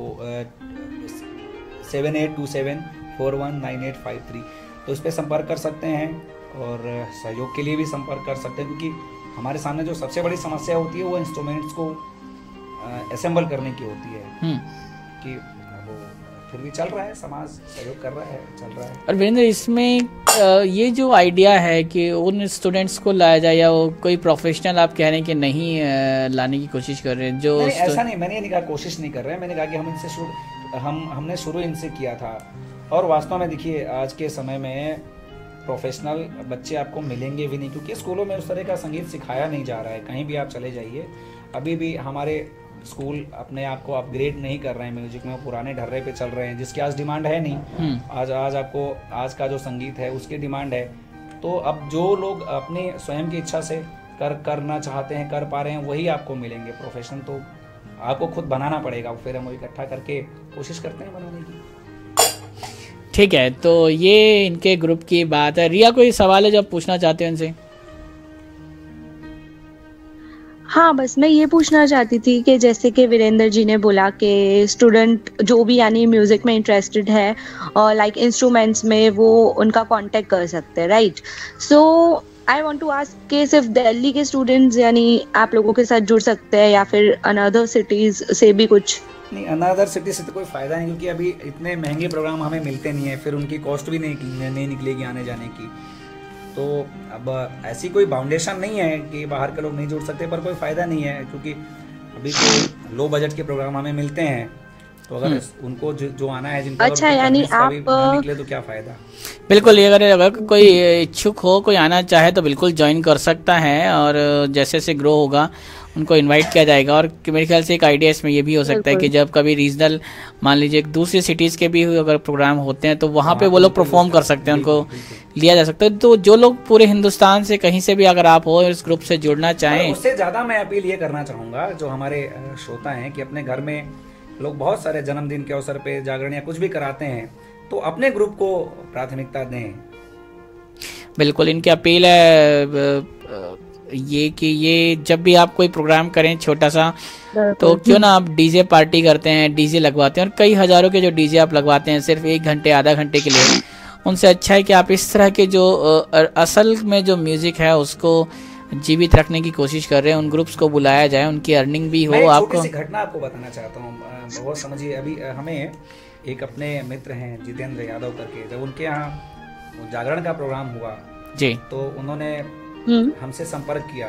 seven eight two seven four one nine eight five three. तो इस पर संपर्क कर सकते हैं और सहयोग के लिए भी संपर्क कर सकते हैं क्योंकि हमारे सामने जो सबसे बड़ी समस्या होती है वो इंस्ट्रूमेंट्स को असेंबल करने की होती है हम्म कि वो फिर भी चल रहा है, समाज सहयोग कर रहा है, चल रहा है। और वीरेंद्र इसमें अ, ये जो आइडिया है कि उन स्टूडेंट्स को लाया जाए या वो कोई प्रोफेशनल आप कह रहे हैं कि नहीं अ, लाने की कोशिश कर रहे हैं जो नहीं, stu- ऐसा नहीं, मैंने ये नहीं कहा कोशिश नहीं कर रहे हैं, मैंने कहा कि हम इनसे शुरू हम हमने शुरू इनसे किया था और वास्तव में देखिए आज के समय में प्रोफेशनल बच्चे आपको मिलेंगे भी नहीं क्योंकि स्कूलों में उस तरह का संगीत सिखाया नहीं जा रहा है। कहीं भी आप चले जाइए, अभी भी हमारे स्कूल अपने आप को अपग्रेड नहीं कर रहे हैं म्यूजिक में, वो पुराने ढर्रे पे चल रहे हैं जिसकी आज डिमांड है नहीं। आज आज आपको आज का जो संगीत है उसकी डिमांड है। तो अब जो लोग अपने स्वयं की इच्छा से कर करना चाहते हैं, कर पा रहे हैं, वही आपको मिलेंगे। प्रोफेशन तो आपको खुद बनाना पड़ेगा, फिर हम इकट्ठा करके कोशिश करते हैं बनाने की। ठीक है, तो ये इनके ग्रुप की बात है। रिया कोई सवाल है जो आप पूछना चाहते हो इनसे? हाँ, बस मैं ये पूछना चाहती थी कि जैसे कि वीरेंद्र जी ने बोला कि स्टूडेंट जो भी यानी म्यूजिक में इंटरेस्टेड है और लाइक इंस्ट्रूमेंट्स में वो उनका कांटेक्ट कर सकते हैं, right? So I want to ask कि सिर्फ दिल्ली के स्टूडेंट्स यानी आप लोगों के साथ जुड़ सकते हैं या फिर अनदर सिटीज से भी कुछ? नहीं, अनदर सिटी से तो कोई फ़ायदा नहीं, क्योंकि अभी इतने महंगे प्रोग्राम हमें मिलते नहीं है, फिर उनकी कॉस्ट भी नहीं नहीं निकलेगी आने जाने की। तो अब ऐसी कोई बाउंडेशन नहीं है कि बाहर के लोग नहीं जुड़ सकते, पर कोई फ़ायदा नहीं है, क्योंकि अभी तो लो बजट के प्रोग्राम हमें मिलते हैं, तो अगर उनको जो, जो आना है जिनको अच्छा यानी आप निकले तो क्या फ़ायदा। बिल्कुल, ये अगर अगर कोई इच्छुक हो, कोई आना चाहे तो बिल्कुल ज्वाइन कर सकता है, और जैसे जैसे ग्रो होगा उनको इनवाइट किया जाएगा। और मेरे ख्याल से एक आइडिया इसमें ये भी हो सकता है कि जब कभी रीजनल मान लीजिए दूसरी सिटीज़ के भी अगर प्रोग्राम होते हैं तो वहाँ पे वो लोग परफॉर्म कर सकते हैं, उनको लिया जा सकता है। तो जो लोग पूरे हिंदुस्तान से कहीं से भी अगर आप हो इस ग्रुप से जुड़ना चाहें, उससे ज़्यादा मैं अपील ये करना चाहूँगा जो हमारे श्रोता हैं कि अपने घर में लोग बहुत सारे जन्मदिन के अवसर पे जागरण या कुछ भी कराते हैं, तो अपने ग्रुप को प्राथमिकता दें। बिल्कुल, इनकी अपील है ये कि ये जब भी आप कोई प्रोग्राम करें छोटा सा, तो क्यों ना आप डीजे पार्टी करते हैं, डीजे लगवाते हैं, और कई हजारों के जो डीजे आप लगवाते हैं सिर्फ एक घंटे आधा घंटे के लिए, उनसे अच्छा है कि आप इस तरह के जो असल में जो म्यूजिक है उसको जीवित रखने की कोशिश कर रहे हैं, उन ग्रुप्स को बुलाया जाए, उनकी अर्निंग भी हो। आपको घटना आपको बताना चाहता हूँ, बहुत समझिए। अभी हमें एक अपने मित्र हैं विरेंद्र यादव करके, जब उनके यहाँ जागरण का प्रोग्राम हुआ जी, तो उन्होंने हमसे संपर्क किया,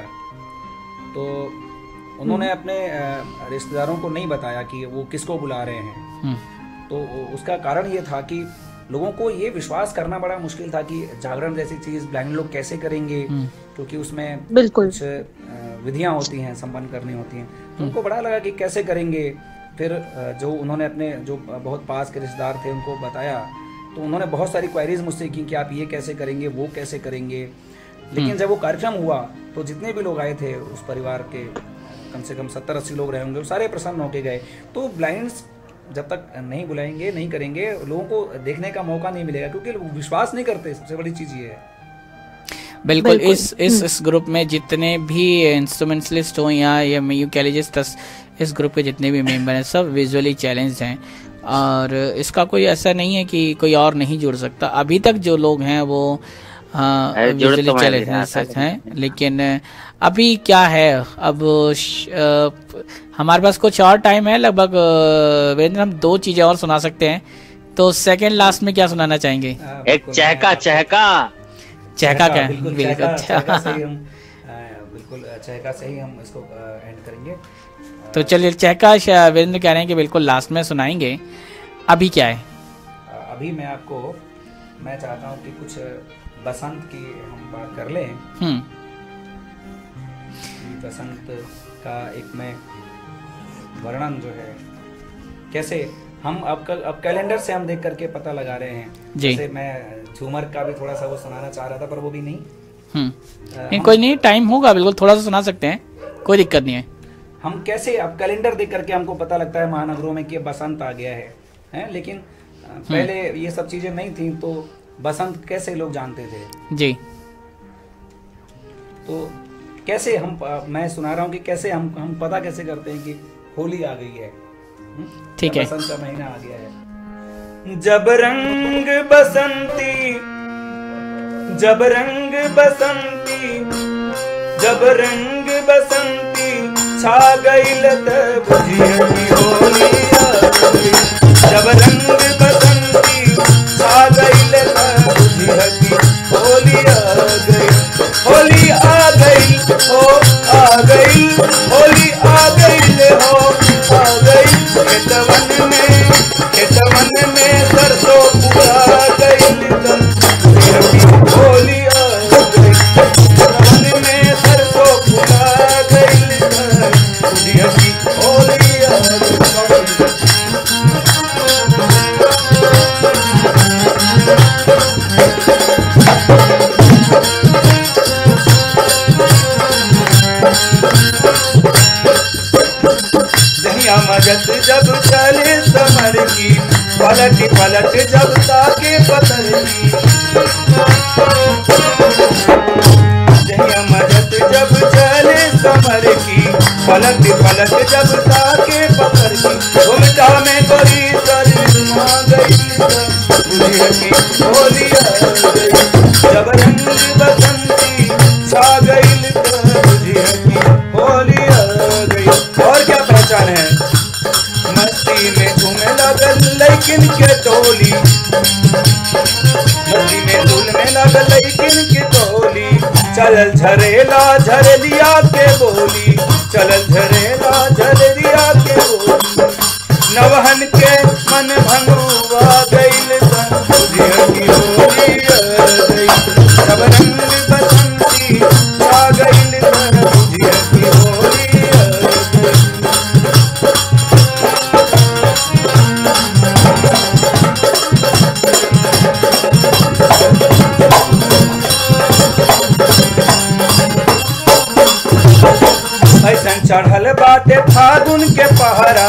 तो उन्होंने अपने रिश्तेदारों को नहीं बताया कि वो किसको बुला रहे हैं। तो उसका कारण ये था कि लोगों को ये विश्वास करना बड़ा मुश्किल था कि जागरण जैसी चीज ब्लाइंड लोग कैसे करेंगे, क्योंकि उसमें कुछ विधियां होती हैं, संपन्न करनी होती हैं। तो उनको बड़ा लगा कि कैसे करेंगे। फिर जो उन्होंने अपने जो बहुत पास के रिश्तेदार थे उनको बताया, तो उन्होंने बहुत सारी क्वेरीज मुझसे की कि आप ये कैसे करेंगे, वो कैसे करेंगे। लेकिन जब वो कार्यक्रम हुआ तो जितने भी लोग आए थे उस परिवार के कम से कम सत्तर अस्सी लोग रहे होंगे, वो सारे प्रसन्न होके गए। तो ब्लाइंड्स जब तक नहीं बुलाएंगे, नहीं करेंगे, लोगों को देखने का मौका नहीं मिलेगा, क्योंकि विश्वास नहीं करते। सबसे बड़ी चीज ये है। बिल्कुल, इस इस इस ग्रुप में जितने भी इंस्ट्रूमेंटलिस्ट हो या या यूँ कह लीजिए इस ग्रुप के जितने भी मेंबर हैं सब विजुअली चैलेंज्ड हैं, और इसका कोई ऐसा नहीं है कि कोई और नहीं जुड़ सकता। अभी तक जो लोग हैं वो विजुअली चैलेंज्ड हैं, लेकिन अभी क्या है, अब हमारे पास कुछ और टाइम है लगभग। वीरेंद्र, हम दो चीजें और सुना सकते हैं, तो सेकंड लास्ट में क्या सुनाना चाहेंगे? एक चहका चहका चहका क्या है? बिल्कुल चहका से ही हम बिल्कुल चहका से ही हम इसको एंड करेंगे। तो चलिए, चहका वीरेंद्र कह रहे हैं कि बिल्कुल लास्ट में सुनाएंगे। अभी क्या है? अभी मैं आपको मैं चाहता हूँ कि कुछ बसंत की हम बात कर लें। हम्म बसंत का एक मैं वर्णन जो है, कैसे हम अब कल अब कैलेंडर से हम देख करके पता लगा रहे हैं। जैसे मैं झूमर का भी थोड़ा सा वो सुनाना चाह रहा था, पर वो भी नहीं। हम्म कोई नहीं, टाइम होगा, बिल्कुल थोड़ा सा सुना सकते हैं, कोई दिक्कत नहीं है। हम कैसे अब कैलेंडर देख करके हमको पता लगता है महानगरों में कि बसंत आ गया है, है? लेकिन पहले ये सब चीजें नहीं थी, तो बसंत कैसे लोग जानते थे जी। तो कैसे हम मैं सुना रहा हूँ कि कैसे हम हम पता कैसे करते हैं कि होली आ गई है। ठीक है, बसंत का महीना आ गया है। जब रंग बसंती जब रंग बसंती जब रंग बसंती छा गईल त बुझियती होली आ गई। जब रंग बसंती छा गईल त बुझियती होली आ गई। होली आ गई हो आ गई, होली आ गई हो आ गई। खेतवन में खेतवन में सरसों फुला गई, होली आ गई। खेतवन में सरसों फुला गई, होली आ गई। मगत जब चले समर की, पलट पलट जब ताके पलक पलक जब ताके पकड़ की घुमटा में गोरी शर्मा गई बुझिया की होली आ गई जब रंग बसंती छा गई बुझिया की होली आ गई। और क्या पहचान है? मस्ती में झूमे लगल लेकिन के टोली मस्ती में झूमे लगल लेकिन के टोली चलल झरेला झरेलिया के बोली चलल झरेला झरेलिया के बोली नवहन के मन भंगुआ गइल बुझिया की होली आ गई जब रंग बसंती छा गइल बुझिया की होली आ गई। ऐसन चढ़ल बाटे फागुन के पहरा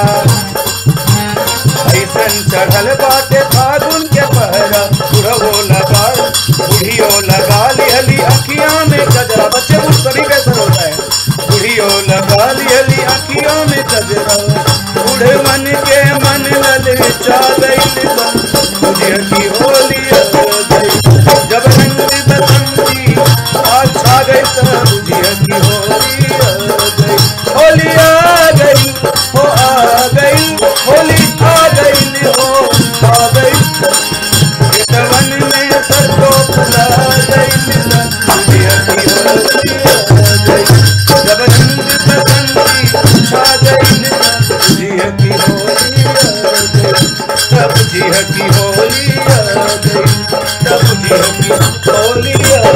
ऐसन चढ़ल बाटे फागुन के पहरा बुढ़ो लगा बुढ़ियो लगा लिहली अखियां में गजरा बच्चे बुढ़ सभी कैसे होता है बुढ़ियो लगा लिहली अखियां में गजरा बूढ़े मन के मन ललचा गई बुझिया की होली आ गई जब रंग बसंती आज छा गई बुझिया की होली आ गई होली आ गई हो आ गई होली आ गई हो आ गई वन में सरसों फुला गई बुझिया की होली आ गई जब रंग बसंती छा गई बुझिया की होली आ गई तब बुझिया की होली आ गई तब बुझिया की होली आ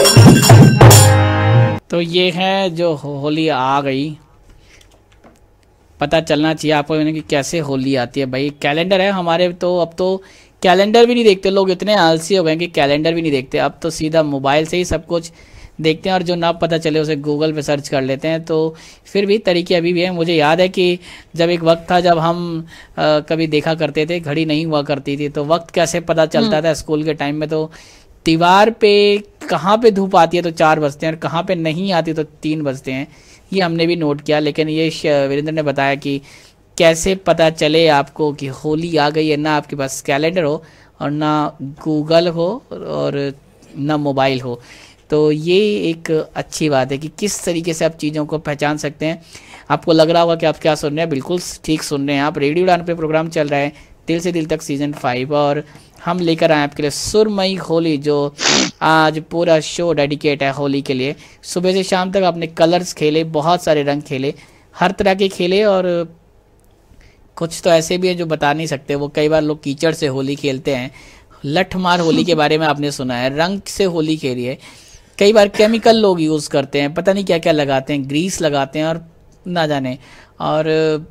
गई। तो ये है जो होली आ गई। पता चलना चाहिए आपको कि कैसे होली आती है भाई। कैलेंडर है हमारे, तो अब तो कैलेंडर भी नहीं देखते लोग, इतने आलसी हो गए कि कैलेंडर भी नहीं देखते। अब तो सीधा मोबाइल से ही सब कुछ देखते हैं और जो ना पता चले उसे गूगल पे सर्च कर लेते हैं। तो फिर भी तरीके अभी भी हैं। मुझे याद है कि जब एक वक्त था जब हम आ, कभी देखा करते थे, घड़ी नहीं हुआ करती थी, तो वक्त कैसे पता चलता था स्कूल के टाइम में। तो दीवार पे कहाँ पे धूप आती है तो चार बजते हैं और कहाँ पे नहीं आती तो तीन बजते हैं, ये हमने भी नोट किया। लेकिन ये वीरेंद्र ने बताया कि कैसे पता चले आपको कि होली आ गई है। ना आपके पास कैलेंडर हो और ना गूगल हो और ना मोबाइल हो। तो ये एक अच्छी बात है कि किस तरीके से आप चीज़ों को पहचान सकते हैं। आपको लग रहा होगा कि आप क्या सुन रहे हैं, बिल्कुल ठीक सुन रहे हैं आप। रेडियो उड़ान पे प्रोग्राम चल रहा है दिल से दिल तक सीजन फाइव, और हम लेकर आए आपके लिए सुरमई होली, जो आज पूरा शो डेडिकेट है होली के लिए। सुबह से शाम तक आपने कलर्स खेले, बहुत सारे रंग खेले, हर तरह के खेले, और कुछ तो ऐसे भी हैं जो बता नहीं सकते। वो कई बार लोग कीचड़ से होली खेलते हैं, लठ मार होली के बारे में आपने सुना है, रंग से होली खेली है। कई बार केमिकल लोग यूज़ करते हैं, पता नहीं क्या क्या लगाते हैं, ग्रीस लगाते हैं और ना जाने। और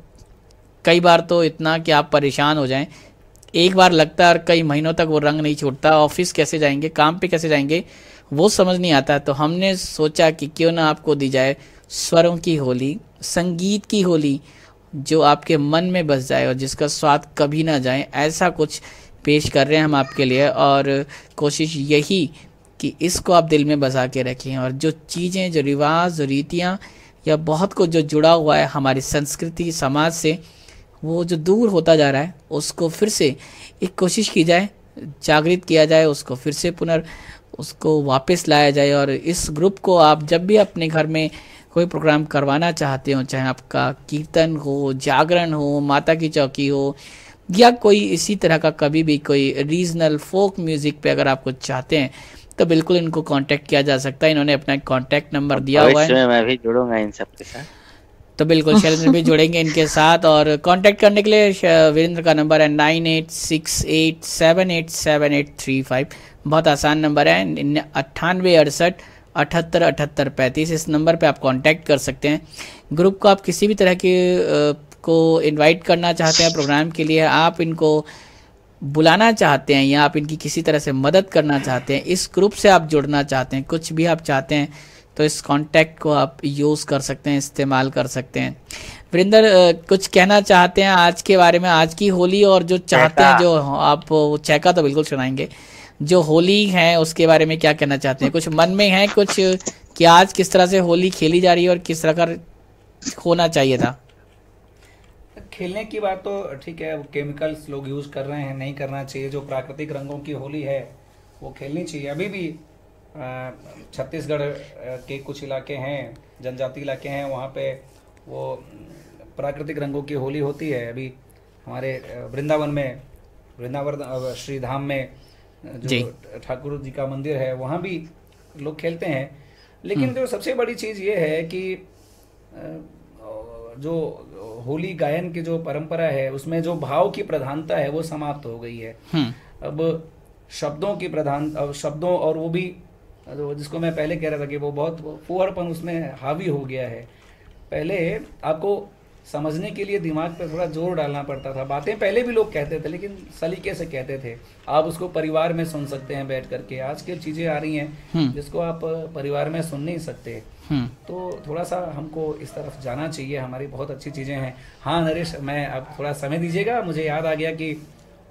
कई बार तो इतना कि आप परेशान हो जाएं, एक बार लगता है और कई महीनों तक वो रंग नहीं छूटता। ऑफिस कैसे जाएंगे, काम पे कैसे जाएंगे, वो समझ नहीं आता। तो हमने सोचा कि क्यों ना आपको दी जाए स्वरों की होली, संगीत की होली, जो आपके मन में बस जाए और जिसका स्वाद कभी ना जाए। ऐसा कुछ पेश कर रहे हैं हम आपके लिए, और कोशिश यही कि इसको आप दिल में बसा के रखें। और जो चीज़ें, जो रिवाज, जो रीतियाँ या बहुत कुछ जो जुड़ा हुआ है हमारी संस्कृति समाज से, वो जो दूर होता जा रहा है, उसको फिर से एक कोशिश की जाए, जागृत किया जाए, उसको फिर से पुनर् उसको वापस लाया जाए। और इस ग्रुप को आप जब भी अपने घर में कोई प्रोग्राम करवाना चाहते हो, चाहे आपका कीर्तन हो, जागरण हो, माता की चौकी हो, या कोई इसी तरह का कभी भी कोई रीजनल फोक म्यूजिक पे अगर आप कुछ चाहते हैं, तो बिल्कुल इनको कांटेक्ट किया जा सकता है। इन्होंने अपना कांटेक्ट नंबर दिया हुआ है, मैं भी जुड़ूंगा इन सब के साथ। तो बिल्कुल शैलेंद्र भी जुड़ेंगे इनके साथ। और कांटेक्ट करने के लिए वीरेंद्र का नंबर है nine eight six eight seven eight seven eight three five. बहुत आसान नंबर है, अट्ठानवे अड़सठ अठहत्तर अठहत्तर पैंतीस। इस नंबर पे आप कांटेक्ट कर सकते हैं। ग्रुप को आप किसी भी तरह के को इनवाइट करना चाहते हैं प्रोग्राम के लिए, आप इनको बुलाना चाहते हैं या आप इनकी किसी तरह से मदद करना चाहते हैं, इस ग्रुप से आप जुड़ना चाहते हैं, कुछ भी आप चाहते हैं, तो इस कांटेक्ट को आप यूज़ कर सकते हैं, इस्तेमाल कर सकते हैं। वीरेंद्र कुछ कहना चाहते हैं आज के बारे में, आज की होली, और जो चाहते हैं जो आप चैका तो बिल्कुल सुनाएंगे, जो होली है उसके बारे में क्या कहना चाहते हैं? कुछ मन में है कुछ कि आज किस तरह से होली खेली जा रही है और किस तरह का होना चाहिए था? खेलने की बात तो ठीक है, केमिकल्स लोग यूज कर रहे हैं, नहीं करना चाहिए। जो प्राकृतिक रंगों की होली है वो खेलनी चाहिए। अभी भी छत्तीसगढ़ के कुछ इलाके हैं, जनजाति इलाके हैं, वहाँ पे वो प्राकृतिक रंगों की होली होती है। अभी हमारे वृंदावन में, वृंदावन श्री धाम में जो ठाकुर जी का मंदिर है वहाँ भी लोग खेलते हैं। लेकिन जो सबसे बड़ी चीज़ ये है कि जो होली गायन की जो परंपरा है उसमें जो भाव की प्रधानता है वो समाप्त हो गई है। अब शब्दों की प्रधान, अब शब्दों और वो भी जिसको मैं पहले कह रहा था कि वो बहुत फुहड़पन उसमें हावी हो गया है। पहले आपको समझने के लिए दिमाग पर थोड़ा जोर डालना पड़ता था। बातें पहले भी लोग कहते थे लेकिन सलीके से कहते थे। आप उसको परिवार में सुन सकते हैं बैठ करके। आज की चीजें आ रही हैं जिसको आप परिवार में सुन नहीं सकते। तो थोड़ा सा हमको इस तरफ जाना चाहिए। हमारी बहुत अच्छी चीजें हैं। हाँ नरेश, मैं अब थोड़ा समय दीजिएगा, मुझे याद आ गया कि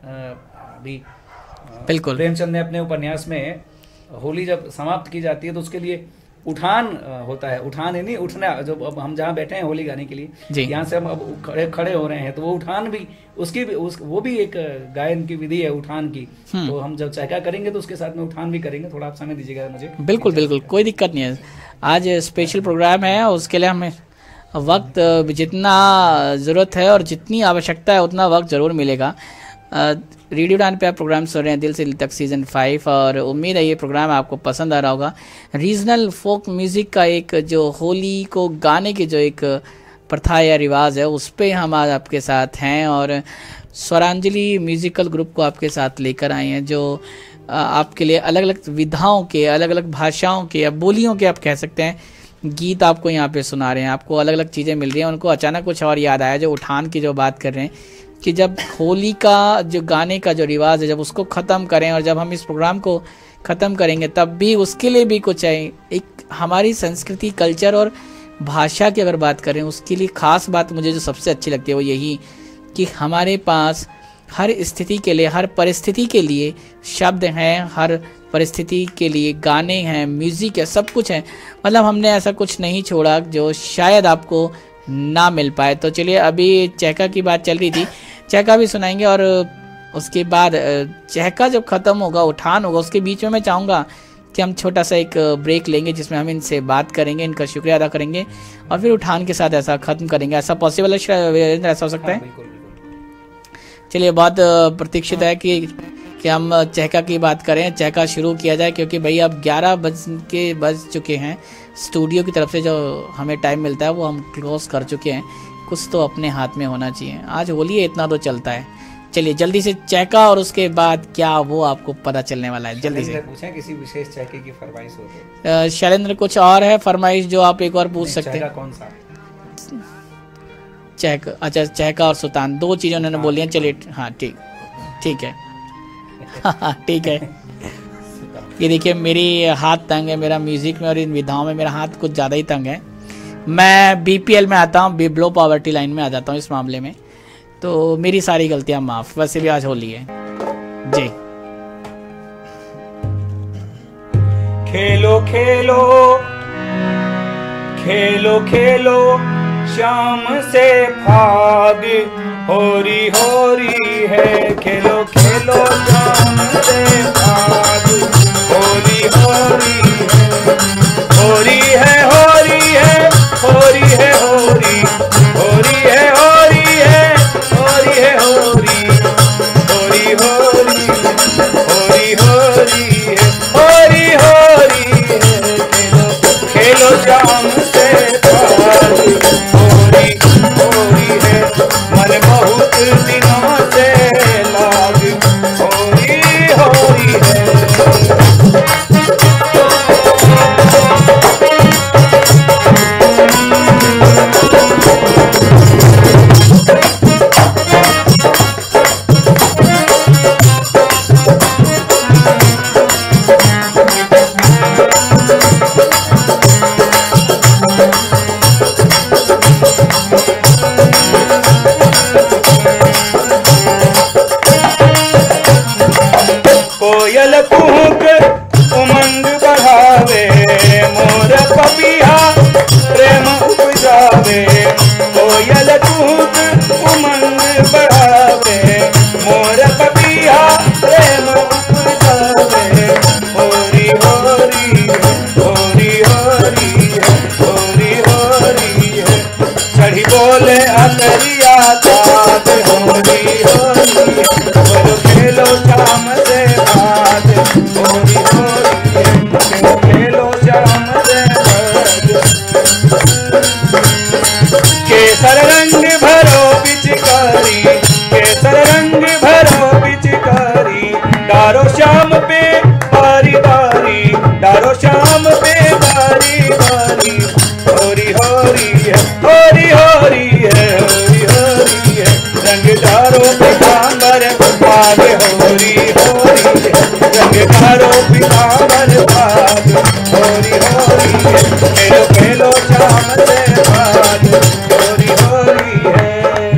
अभी बिल्कुल प्रेमचंद ने अपने उपन्यास में होली जब समाप्त की जाती है तो उसके लिए उठान होता है। उठान है नहीं, उठना। जब अब हम जहाँ बैठे हैं होली गाने के लिए, यहाँ से हम अब खड़े खड़े हो रहे हैं तो वो उठान भी, उसकी भी उस, वो भी एक गायन की विधि है उठान की। तो हम जब चहका करेंगे तो उसके साथ में उठान भी करेंगे। थोड़ा आप समय दीजिएगा मुझे। बिल्कुल बिल्कुल, कोई दिक्कत नहीं है। आज स्पेशल प्रोग्राम है, उसके लिए हमें वक्त जितना ज़रूरत है और जितनी आवश्यकता है उतना वक्त ज़रूर मिलेगा। रेडियो उड़ान पे आप प्रोग्राम सुन रहे हैं दिल से दिल तक सीज़न फाइव, और उम्मीद है ये प्रोग्राम आपको पसंद आ रहा होगा। रीजनल फोक म्यूज़िक का एक जो होली को गाने की जो एक प्रथा या रिवाज है उस पर हम आज आपके साथ हैं, और स्वरांजलि म्यूज़िकल ग्रुप को आपके साथ लेकर आए हैं जो आपके लिए अलग अलग विधाओं के, अलग अलग भाषाओं के या बोलियों के आप कह सकते हैं गीत आपको यहाँ पे सुना रहे हैं। आपको अलग अलग चीज़ें मिल रही हैं। उनको अचानक कुछ और याद आया, जो उठान की जो बात कर रहे हैं कि जब होली का जो गाने का जो रिवाज है जब उसको ख़त्म करें, और जब हम इस प्रोग्राम को ख़त्म करेंगे तब भी उसके लिए भी कुछ है। एक हमारी संस्कृति, कल्चर और भाषा की अगर बात करें उसके लिए ख़ास बात मुझे जो सबसे अच्छी लगती है वो यही कि हमारे पास हर स्थिति के लिए, हर परिस्थिति के लिए शब्द हैं, हर परिस्थिति के लिए गाने हैं, म्यूज़िक है, सब कुछ है। मतलब हमने ऐसा कुछ नहीं छोड़ा जो शायद आपको ना मिल पाए। तो चलिए, अभी चहका की बात चल रही थी, चहका भी सुनाएंगे, और उसके बाद चहका जब ख़त्म होगा, उठान होगा, उसके बीच में मैं चाहूँगा कि हम छोटा सा एक ब्रेक लेंगे जिसमें हम इनसे बात करेंगे, इनका शुक्रिया अदा करेंगे, और फिर उठान के साथ ऐसा ख़त्म करेंगे। ऐसा पॉसिबल है वीरेंद्र? ऐसा हो सकता है? चलिए, बहुत प्रतीक्षित है कि कि हम चहका की बात करें, चहका शुरू किया जाए, क्योंकि भाई अब ग्यारह बज के बज चुके हैं। स्टूडियो की तरफ से जो हमें टाइम मिलता है वो हम क्लोज कर चुके हैं। कुछ तो अपने हाथ में होना चाहिए। आज होली है, इतना तो चलता है। चलिए जल्दी से चहका, और उसके बाद क्या वो आपको पता चलने वाला है। जल्दी से पूछें किसी विशेष चहके की फरमाइश हो तो। शैलेंद्र, कुछ और है फरमाइश जो आप एक और पूछ सकते हैं? कौन सा चहका? अच्छा, चहका और सुल्तान, दो चीजें उन्होंने बोली हैं। चलिए, हाँ ठीक ठीक है, ठीक है। ये देखिए, मेरी हाथ तंग है, मेरा म्यूजिक में और इन विधाओं में मेरा हाथ कुछ ज़्यादा ही तंग है। मैं बीपीएल में आता हूँ, बिलो पॉवर्टी लाइन में आ जाता हूँ इस मामले में, तो मेरी सारी गलतियाँ माफ़। वैसे भी आज होली है जी। खेलो खेलो खेलो खेलो शाम से फाग होरी होरी है। खेलो खेलो शाम से फाग होरी होरी है। होरी है होरी है होरी है होरी होरी है होरी है होरी है होरी होरी होरी होरी होरी है होरी होरी है। खेलो खेलो शाम से फाग होरी होरी है। मन बहुत दिनों से लाग होरी होरी है। कोयल कूक उमंग बढ़ावे, मोर पपिया प्रेम उपजावे। शाम पे बारी बारी, डारो शाम पे बारी बारी। होरी होरी है, होरी होरी है, होरी होरी है, रंग डारो पीतांबर भाग। होरी होरी है, रंग डारो पीतांबर भाग। होरी होरी है, खेलो खेलो शाम से भाग। होरी होरी है,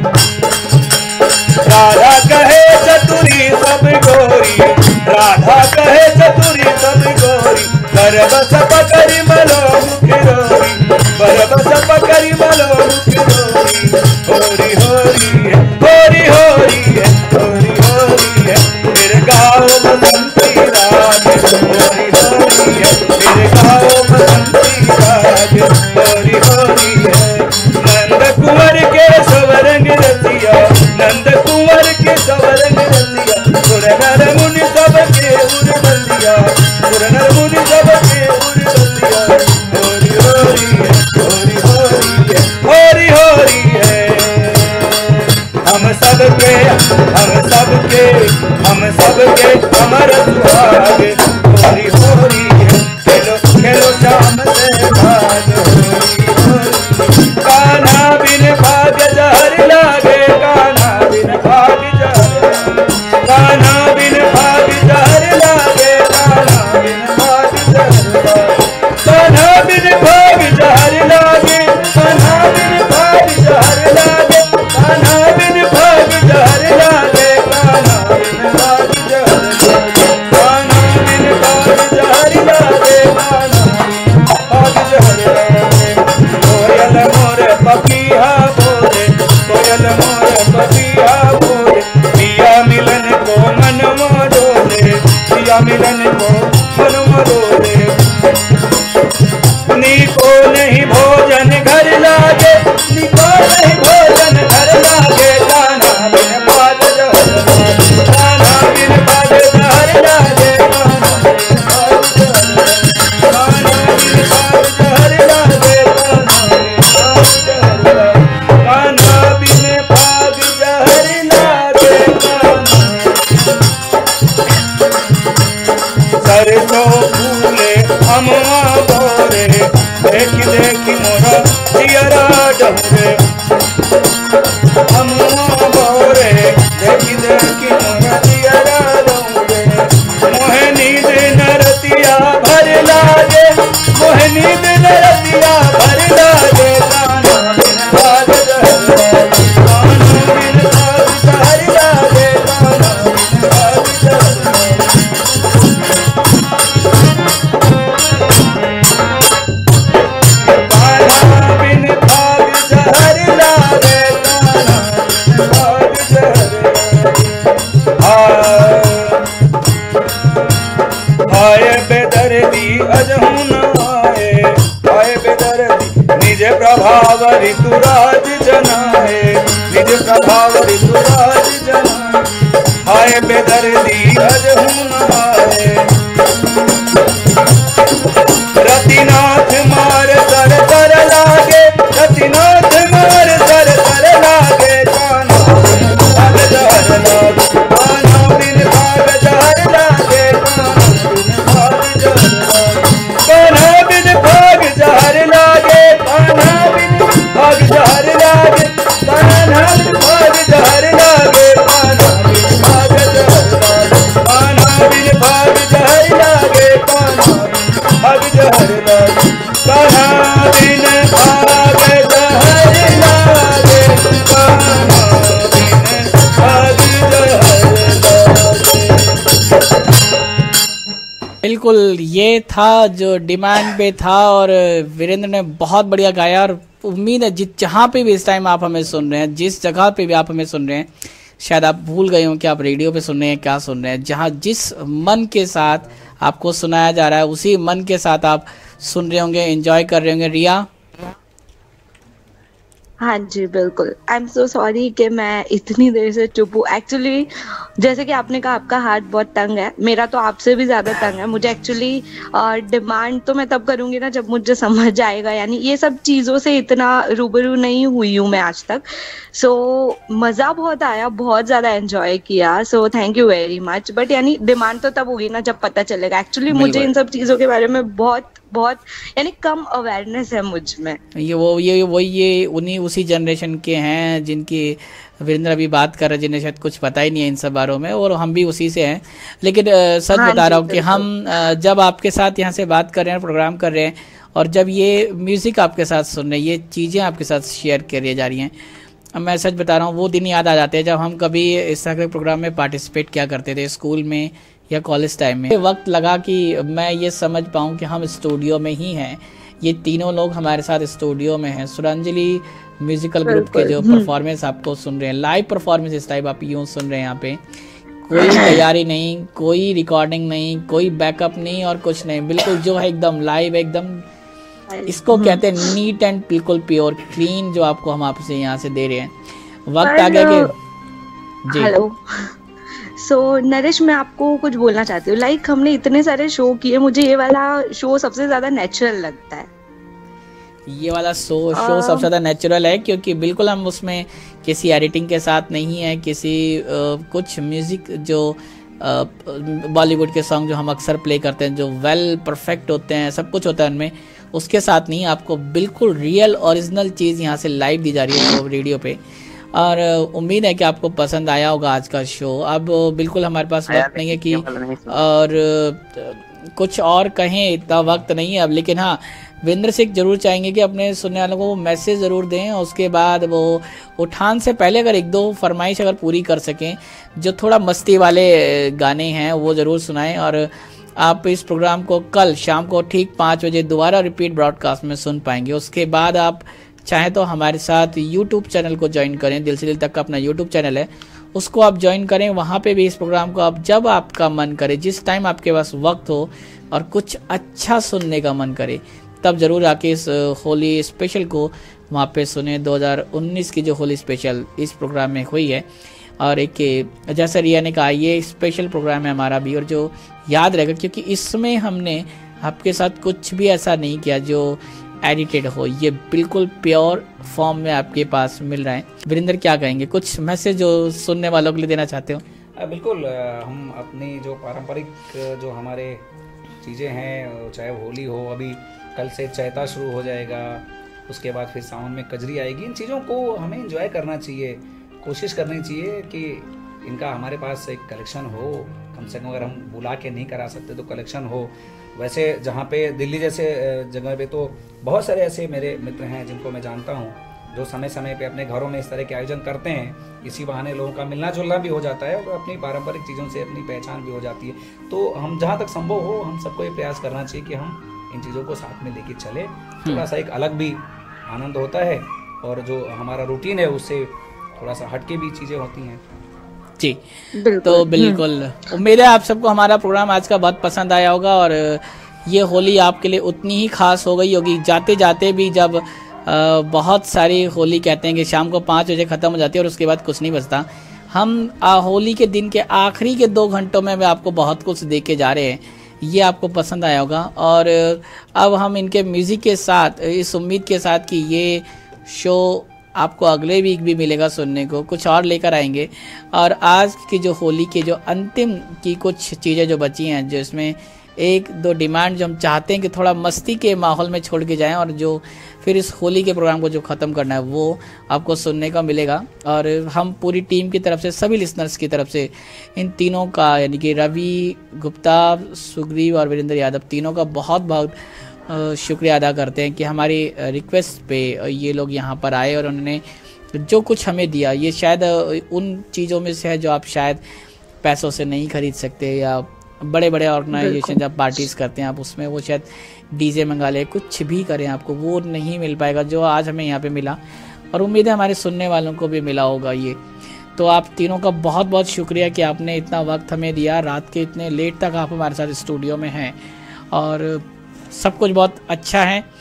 राधा कहे चतुरी सब गोरी, राधा कहे चतुरी सब गोरी। बरबस पकड़ी मलो मुख रोरी, बरबस पकड़ी मलो मुख रोरी। होरी होरी है, होरी होरी है, होरी होरी है, फिर गाओ बसंती राज। होरी होरी है, फिर गाओ बसंती राज। होरी होरी है, नंद कुंवर के सवरंग रसिया, नंद कुंवर के सवरंग रसिया। सुर नर मुनि सब के उर बसिया, सुर नर मुनि सब के उर बसिया। होरी होरी है, होरी होरी है, होरी होरी है, हम सबके हम सबके हम सबके अमर सुहाग। होरी होरी है, खेलो खेलो शाम से भाग। होरी होरी, कान्हा बिन भाग जहर लागे, कान्हा बिन भाग जहर, कान्हा बिन भाग जहर लागे, कान्हा बिन भाग जहर, कान्हा बिन भाग जहर लागे, कान्हा बिन भाग जहर लागे, कान्हा बिन भाग जहर लागे, कान्हा बिन भाग जहर लागे, कान्हा बिन भाग जहर लागे, कान्हा बिन भाग जहर लागे। कोयल मोर पपिया बोले, कोयल मोर पपिया बोले, पिया मिलन को मन मोडोले, पिया मिलन को मन मोडोले। नीको नहीं भोजन घर लागे, नीको नहीं भोजन घर लागे, कान्हा बिन भाग जहर लागे, कान्हा बिन भाग जहर लागे, कान्हा बिन भाग जहर लागे, कान्हा बिन भाग जहर लागे, कान्हा बिन भाग जहर लागे, कान्हा। सरसों फूले अमवा बोरे, देखी देखी मोरा जियरा डहरे। अमवा बोरे, देखी देखी मोरा जियरा डहरे। मोहे नींद नरतिया भर लागे, मोहे नींद नरतिया भर लागे, कान्हा बिन भाग जहर लागे, कान्हा बिन भाग जहर लागे, कान्हा बिन भाग जहर लागे। कान्हा बिन भाग जहर लागे, कान्हा बिन भाग जहर लागे। आए बेदर्दी अजहू न आए, आए बेदर्दी निज प्रभाव ऋतुराज जनाए, निज प्रभाव ऋतुराज जनाए। आए बेदर्दी अजहू न आए, रतिनाथ मार सर सर लागे, रतिनाथ मार सर सर लागे, कान्हा बिन भाग जहर लागे, कान्हा बिन भाग जहर लागे, कान्हा बिन भाग जहर लागे, कान्हा बिन भाग जहर लागे, कान्हा बिन भाग जहर लागे, कान्हा बिन भाग जहर लागे, कान्हा बिन भाग जहर लागे, कान्हा बिन भाग जहर लागे, कान्हा बिन भाग जहर लागे, कान्हा बिन भाग जहर लागे। बिल्कुल, ये था जो डिमांड पे था और वीरेंद्र ने बहुत बढ़िया गाया। और उम्मीद है जिस जहाँ पे भी इस टाइम आप हमें सुन रहे हैं, जिस जगह पे भी आप हमें सुन रहे हैं, शायद आप भूल गए हो कि आप रेडियो पे सुन रहे हैं, क्या सुन रहे हैं। जहाँ जिस मन के साथ आपको सुनाया जा रहा है, उसी मन के साथ आप सुन रहे होंगे, एंजॉय कर रहे होंगे। रिया, हाँ जी बिल्कुल। आई एम सो सॉरी कि मैं इतनी देर से चुप हूँ। एक्चुअली जैसे कि आपने कहा आपका हाथ बहुत तंग है, मेरा तो आपसे भी ज्यादा तंग है। मुझे एक्चुअली डिमांड तो मैं तब करूंगी ना जब मुझे समझ आएगा, यानी ये सब चीजों से इतना रूबरू नहीं हुई हूँ मैं आज तक। सो so, मजा बहुत आया, बहुत ज्यादा एंजॉय किया। So thank you very much. But यानी डिमांड तो तब होगी ना जब पता चलेगा। एक्चुअली मुझे इन सब चीजों के बारे में बहुत बहुत यानी कम अवेयरनेस है मुझ में। ये वो ये वो ये उन्हीं उसी जनरेशन के हैं जिनकी वीरेंद्र अभी बात कर रहे हैं, जिन्हें शायद कुछ पता ही नहीं है इन सब बारों में, और हम भी उसी से हैं। लेकिन आ, सच हाँ बता रहा हूँ कि हम आ, जब आपके साथ यहाँ से बात कर रहे हैं, प्रोग्राम कर रहे हैं, और जब ये म्यूजिक आपके साथ सुन रहे हैं, ये चीज़ें आपके साथ शेयर करी जा रही हैं, मैं सच बता रहा हूँ वो दिन याद आ जाते हैं जब हम कभी इस तरह के प्रोग्राम में पार्टिसिपेट किया करते थे स्कूल में या कॉलेज टाइम में। वक्त लगा कि मैं ये समझ पाऊँ कि हम स्टूडियो में ही हैं, ये तीनों लोग हमारे साथ स्टूडियो में हैं। स्वरांजलि म्यूजिकल ग्रुप के जो परफॉर्मेंस आपको सुन रहे हैं, लाइव परफॉर्मेंस इस टाइप आप यूँ सुन रहे हैं, यहाँ पे कोई तैयारी नहीं, कोई रिकॉर्डिंग नहीं, कोई बैकअप नहीं और कुछ नहीं, बिल्कुल जो है एकदम लाइव, एकदम इसको कहते हैं नीट एंड बिल्कुल प्योर क्लीन, जो आपको हम आपसे यहाँ से दे रहे हैं। वक्त आ गया कि जी हेलो। सो so, नरेश मैं आपको कुछ बोलना चाहती हूँ। लाइक like, हमने इतने सारे शो किए, मुझे ये वाला शो सबसे ज्यादा नेचुरल लगता है। ये वाला शो शो सबसे ज्यादा नेचुरल है क्योंकि बिल्कुल हम उसमें किसी एडिटिंग के साथ नहीं है, किसी आ, कुछ म्यूजिक जो बॉलीवुड के सॉन्ग जो हम अक्सर प्ले करते हैं जो वेल परफेक्ट होते हैं, सब कुछ होता है उनमें, उसके साथ नहीं, आपको बिल्कुल रियल ओरिजिनल चीज़ यहाँ से लाइव दी जा रही है रेडियो पे। और उम्मीद है कि आपको पसंद आया होगा आज का शो। अब बिल्कुल हमारे पास वक्त नहीं है कि और कुछ और कहें, इतना वक्त नहीं है अब, लेकिन हाँ वीरेंद्र सिंह जरूर चाहेंगे कि अपने सुनने वालों को वो मैसेज ज़रूर दें, और उसके बाद वो उठान से पहले अगर एक दो फरमाइश अगर पूरी कर सकें, जो थोड़ा मस्ती वाले गाने हैं वो ज़रूर सुनाएं। और आप इस प्रोग्राम को कल शाम को ठीक पाँच बजे दोबारा रिपीट ब्रॉडकास्ट में सुन पाएंगे। उसके बाद आप चाहे तो हमारे साथ यूट्यूब चैनल को ज्वाइन करें, दिल से दिल तक का अपना यूट्यूब चैनल है, उसको आप ज्वाइन करें। वहाँ पे भी इस प्रोग्राम को आप जब आपका मन करे, जिस टाइम आपके पास वक्त हो और कुछ अच्छा सुनने का मन करे, तब ज़रूर आके इस होली स्पेशल को वहाँ पे सुने। दो हज़ार उन्नीस की जो होली स्पेशल इस प्रोग्राम में हुई है, और एक जैसा रिया ने कहा ये स्पेशल प्रोग्राम है हमारा भी, और जो याद रहेगा क्योंकि इसमें हमने आपके साथ कुछ भी ऐसा नहीं किया जो एडिटेड हो, ये बिल्कुल प्योर फॉर्म में आपके पास मिल रहा है। वीरेंद्र क्या कहेंगे, कुछ मैसेज जो सुनने वालों के लिए देना चाहते हो? बिल्कुल, हम अपनी जो पारंपरिक जो हमारे चीज़ें हैं, चाहे होली हो, अभी कल से चैता शुरू हो जाएगा, उसके बाद फिर सावन में कजरी आएगी, इन चीज़ों को हमें एंजॉय करना चाहिए, कोशिश करनी चाहिए कि इनका हमारे पास एक कलेक्शन हो, कम से कम अगर हम बुला के नहीं करा सकते तो कलेक्शन हो। वैसे जहाँ पे दिल्ली जैसे जगह पे तो बहुत सारे ऐसे मेरे मित्र हैं जिनको मैं जानता हूँ जो समय समय पे अपने घरों में इस तरह के आयोजन करते हैं। इसी बहाने लोगों का मिलना जुलना भी हो जाता है और अपनी पारंपरिक चीज़ों से अपनी पहचान भी हो जाती है। तो हम जहाँ तक संभव हो हम सबको ये प्रयास करना चाहिए कि हम इन चीज़ों को साथ में लेके चले, थोड़ा सा एक अलग भी आनंद होता है, और जो हमारा रूटीन है उससे थोड़ा सा हटके भी चीज़ें होती हैं। जी तो बिल्कुल उम्मीद है आप सबको हमारा प्रोग्राम आज का बहुत पसंद आया होगा, और ये होली आपके लिए उतनी ही खास हो गई होगी। जाते जाते भी जब आ, बहुत सारी होली कहते हैं कि शाम को पाँच बजे ख़त्म हो जाती है और उसके बाद कुछ नहीं बचता, हम आ, होली के दिन के आखिरी के दो घंटों में आपको बहुत कुछ दे के जा रहे हैं, ये आपको पसंद आया होगा। और अब हम इनके म्यूज़िक के साथ इस उम्मीद के साथ कि ये शो आपको अगले वीक भी मिलेगा सुनने को, कुछ और लेकर आएंगे। और आज की जो होली के जो अंतिम की कुछ चीज़ें जो बची हैं, जो इसमें एक दो डिमांड जो हम चाहते हैं कि थोड़ा मस्ती के माहौल में छोड़ के जाएं, और जो फिर इस होली के प्रोग्राम को जो ख़त्म करना है वो आपको सुनने का मिलेगा। और हम पूरी टीम की तरफ से, सभी लिसनर्स की तरफ से, इन तीनों का यानी कि रवि गुप्ता, सुग्रीव और वीरेंद्र यादव, तीनों का बहुत बहुत शुक्रिया अदा करते हैं कि हमारी रिक्वेस्ट पे ये लोग यहाँ पर आए और उन्होंने जो कुछ हमें दिया, ये शायद उन चीज़ों में से है जो आप शायद पैसों से नहीं खरीद सकते, या बड़े बड़े ऑर्गेनाइजेशन जब पार्टीज़ करते हैं आप उसमें वो शायद डीजे मंगा ले, कुछ भी करें, आपको वो नहीं मिल पाएगा जो आज हमें यहाँ पे मिला, और उम्मीद है हमारे सुनने वालों को भी मिला होगा ये। तो आप तीनों का बहुत बहुत शुक्रिया कि आपने इतना वक्त हमें दिया, रात के इतने लेट तक आप हमारे साथ स्टूडियो में हैं, और सब कुछ बहुत अच्छा है।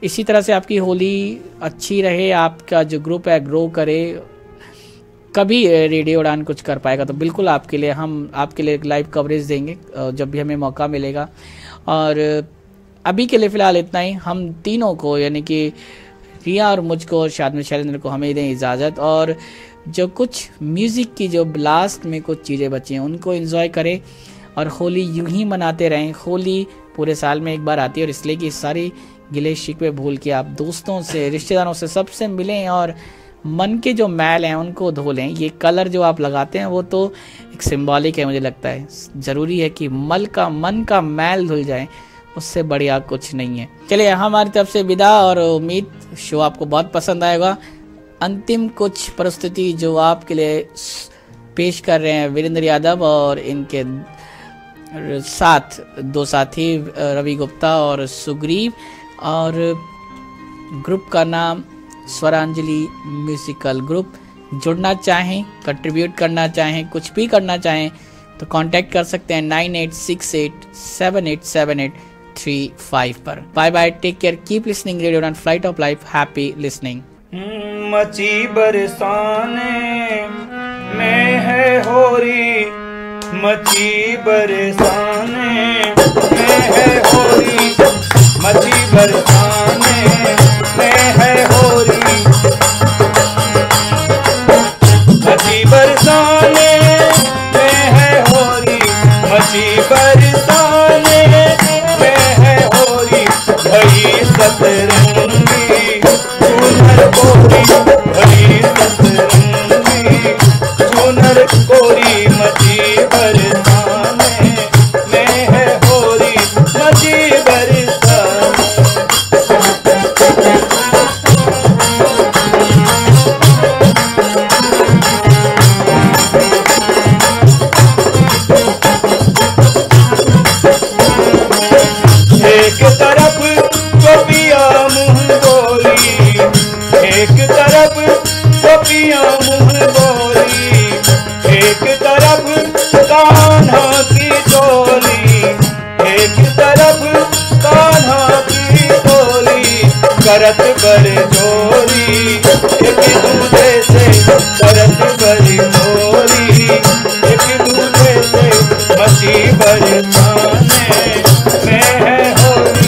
इसी तरह से आपकी होली अच्छी रहे, आपका जो ग्रुप है ग्रो करे। कभी रेडियो उड़ान कुछ कर पाएगा तो बिल्कुल आपके लिए हम आपके लिए लाइव कवरेज देंगे जब भी हमें मौका मिलेगा। और अभी के लिए फ़िलहाल इतना ही। हम तीनों को यानी कि रिया और मुझको और शायद में शैलेंद्र को हमें दें इजाज़त, और जो कुछ म्यूज़िक की जो लास्ट में कुछ चीज़ें बची हैं उनको एंजॉय करें और होली यूं ही मनाते रहें। होली पूरे साल में एक बार आती है और इसलिए कि सारी गिले शिकवे भूल के आप दोस्तों से, रिश्तेदारों से, सबसे मिलें और मन के जो मैल हैं उनको धो लें। ये कलर जो आप लगाते हैं वो तो एक सिंबॉलिक है, मुझे लगता है ज़रूरी है कि मल का मन का मैल धुल जाए, उससे बढ़िया कुछ नहीं है। चलिए हमारी तरफ से विदा, और उम्मीद शो आपको बहुत पसंद आएगा। अंतिम कुछ प्रस्तुति जो आपके लिए पेश कर रहे हैं वीरेंद्र यादव और इनके साथ दो साथी रवि गुप्ता और सुग्रीव, और ग्रुप का नाम स्वरांजलि म्यूजिकल ग्रुप। जुड़ना चाहें, कंट्रीब्यूट करना चाहें, कुछ भी करना चाहें तो कांटेक्ट कर सकते हैं nine eight six eight seven eight seven eight three five पर। Bye bye, take care, keep listening radio on flight of life. Happy listening. मची बरसाने में है होरी, मची बरसाने में है होरी, मची बरसाने में है होरी, मची बरसाने में है होरी, मची बरसाने में है होरी, भई सतरंगी चूनर कोरी, भई सतरंगी चूनर कोरी, मची बरसाने में है होरी, मची बरसाने। एक तरफ गोपियां मुँह बोली, एक तरफ गोपियां मुँह बोली, एक तरफ कान्हा की टोली, एक तरफ कान्हा की टोली, करत बर जोरी, एक दूसरे से करत बर जोरी, एक दूसरे से मची बरसाने में है होली,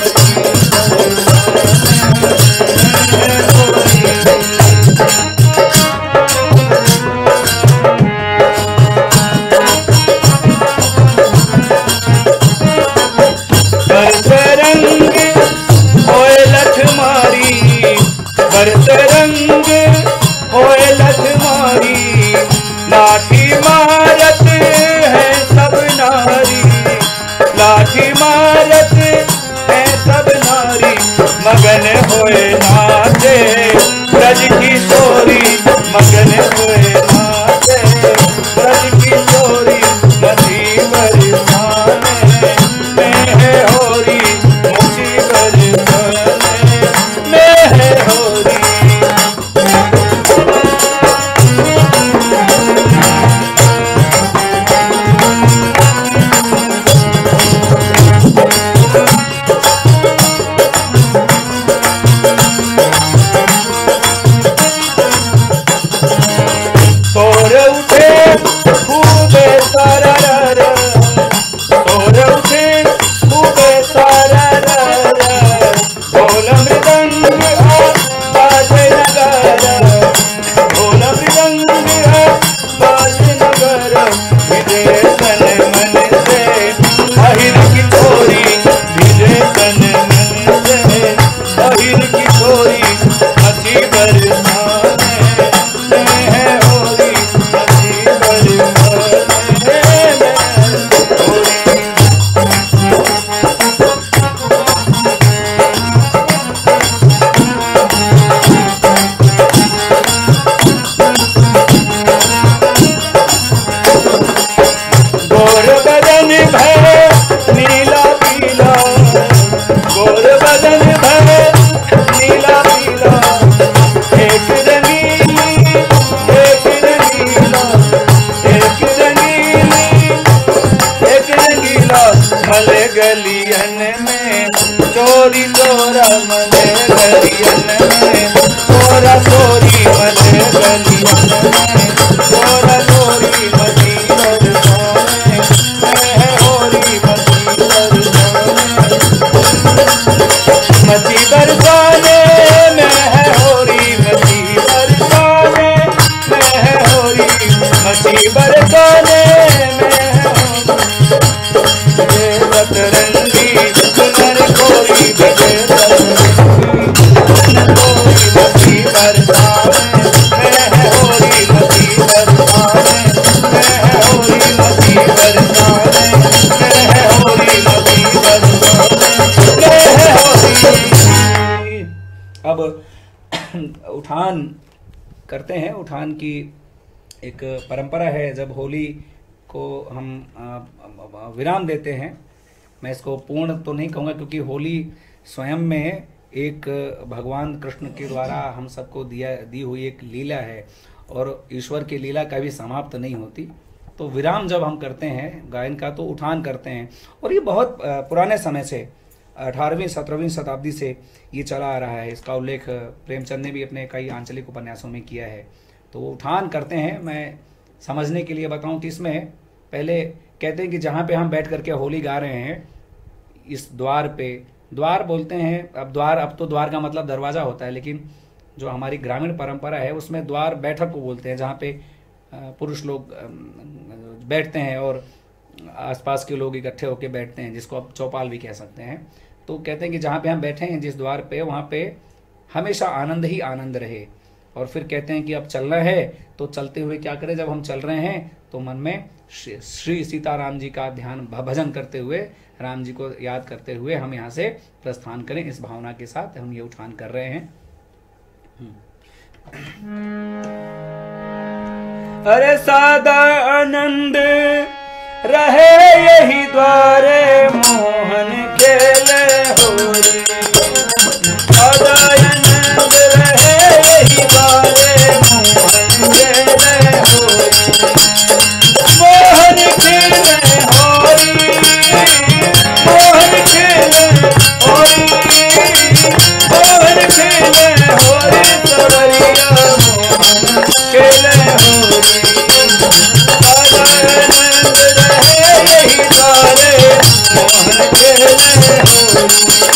बरसरंग होए लठ मारी, बरसरंग होए लठ मारी, लाठी मारत है सब नारी, लाठी मारत है सब नारी, मगन होए नाचे ब्रज किशोरी, मगन होए नाचे ब्रज किशोरी, मची बरसाने में है होरी, मची बरसाने में है होरी। सोर उठे खूबे सारा रा, सोर उठे खूबे सारा रा, ढोल मृदंग बाज नगारा, ढोल मृदंग बाज नगारा, भिजे तन मन से अहिर की छोरी, भिजे तन मन से अहिर की छोरी, मची बरसाने में है होली, मची बरसाने में होली। गोर बदन भय नीला पीला, गोर बदन भय नीला पीला, एक रंगीली एक रंगीला, एक रंगीली एक रंगीला, मल गलियन में चोरी चोरा मले गलियन में, चोरा चोरी मले गलियन में, चोरा चोरी मची बरसाने, मैं होरी मची बरसाने, मची बरसाने में है होरी मची बरसाने, मैं है होरी मची बरसाने में है होरी सतरंगी सुनर कोरी बजे सतरंगी कोरी मची बरसाने, मैं है होरी मची बरसाने, मैं है होरी मची बरसाने, मैं है होरी मची बरसाने, मैं है होरी। अब उठान करते हैं। उठान की एक परंपरा है, जब होली को हम विराम देते हैं। मैं इसको पूर्ण तो नहीं कहूँगा क्योंकि होली स्वयं में एक भगवान कृष्ण के द्वारा हम सबको दिया दी हुई एक लीला है और ईश्वर की लीला कभी समाप्त नहीं होती। तो विराम जब हम करते हैं गायन का तो उठान करते हैं, और ये बहुत पुराने समय से अठारहवीं सत्रहवीं शताब्दी से ये चला आ रहा है। इसका उल्लेख प्रेमचंद ने भी अपने कई आंचलिक उपन्यासों में किया है। तो वो उठान करते हैं। मैं समझने के लिए बताऊं कि इसमें पहले कहते हैं कि जहाँ पे हम बैठ करके होली गा रहे हैं, इस द्वार पे, द्वार बोलते हैं, अब द्वार, अब तो द्वार का मतलब दरवाज़ा होता है, लेकिन जो हमारी ग्रामीण परंपरा है उसमें द्वार बैठक को बोलते हैं, जहाँ पे पुरुष लोग बैठते हैं और आसपास के लोग इकट्ठे होकर बैठते हैं, जिसको आप चौपाल भी कह सकते हैं। तो कहते हैं कि जहाँ पे हम बैठे हैं जिस द्वार पे, वहाँ पे हमेशा आनंद ही आनंद रहे। और फिर कहते हैं कि अब चलना है तो चलते हुए क्या करें, जब हम चल रहे हैं तो मन में श्री सीताराम जी का ध्यान भजन करते हुए, राम जी को याद करते हुए हम यहाँ से प्रस्थान करें। इस भावना के साथ हम ये उठान कर रहे हैं। अरे सादा आनंद रहे यही द्वारे, मोहन खेले होली, सादा आनंद रहे यही द्वारे, मोहन खेले होली, मोहन खेले होली, मोहन खेले होली, मोहन खेले होली, सवरिया मोहन खेले होली, सादा आनंद रहे यही द्वारे, मोहन खेले होली।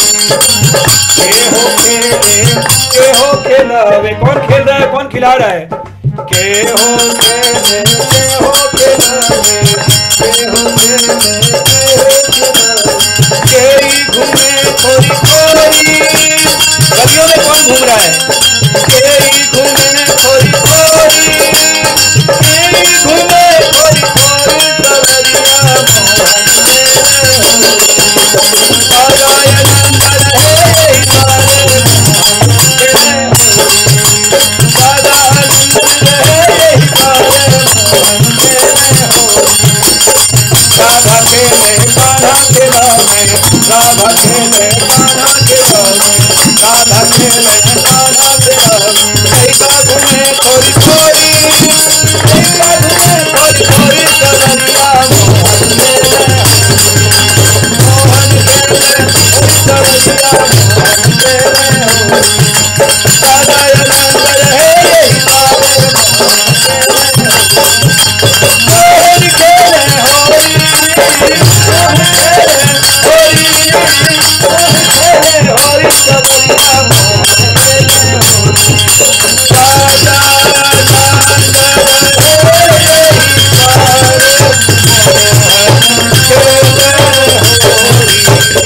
के हो खेले, के हो खिलावे, कौन खेल रहा है, कौन खिला रहा है? के हो खेले, के हो खिलावे, के हो खेले, के हो खिलावे, के ही घूमे खोरी खोरी, गलियों में कौन घूम रहा है? के ही घूमे खोरी खोरी, के ही घूमे खोरी खोरी, सवरिया मोहन खेले होली, सादा आनंद रहे यही द्वारे, मोहन खेले होली, सादा आनंद रहे यही द्वारे, मोहन खेले होली। राधा खेले कान्हा खिलावे, राधा खेले कान्हा खिलावे, राधा खेले कान्हा खिलावे, कई का घूमे खोरी खोरी, कई का घूमे खोरी खोरी, सवरिया मोहन खेले होली, मोहन खेले होली, सवरिया मोहन खेले होली, सादा आनंद रहे यही द्वारे, मोहन खेले होली, मोहन खेले होली, मोहन खेले होली, मोहन खेले होली, सवरिया मोहन खेले होली, सादा आनंद रहे यही द्वारे, मोहन खेले होली।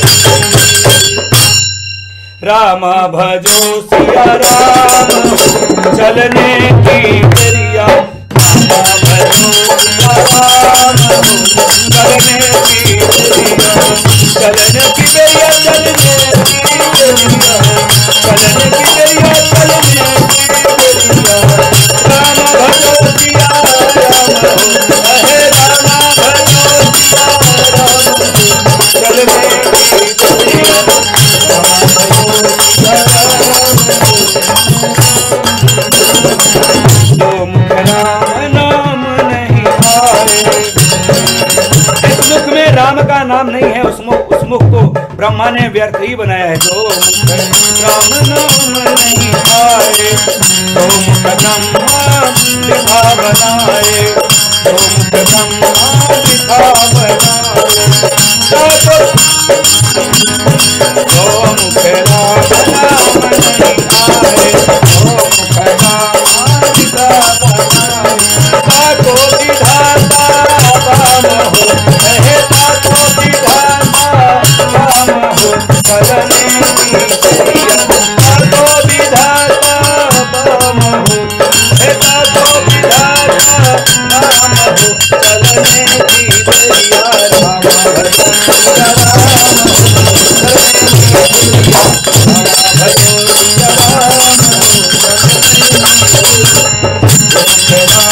राम भजो सिया राम चलने की बेरिया, राम भजो सिया राम चलने की बेरिया, चलने की बेरिया, चलने की बेरिया, चलने की बेरिया, चलने की बेरिया, राम भजो सिया राम, अहे राम भजो सिया राम, चलने की बेरिया, राम भजो सिया राम, दो मुख राम नाम नहीं हारे। इस मुख में राम का नाम नहीं है, उस मुख उस मुख को ब्रह्मा ने व्यर्थ ही बनाया है। जो मुख राम नाम नहीं आए, तो मुख ब्रह्मा दिखा बनाए, तो मुख ब्रह्मा दिखा बनाए। तो मुख राम नाम नहीं आए, तो मुख ब्रह्मा दिखा बनाए। ताको विधाता राम हो, कहता को विधाता राम हो, चलने की चलिया। ताको विधाता राम हो, कहता को विधाता राम हो, चलने की चलिया। राम भजो राम हो, चलने की चलिया। राम भजो राम हो, चलने की चलिया।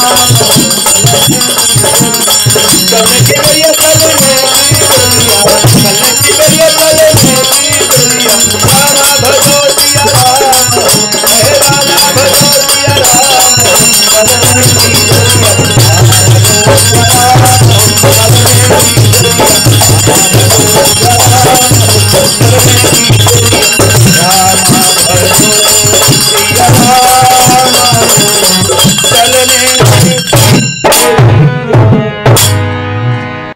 चलने की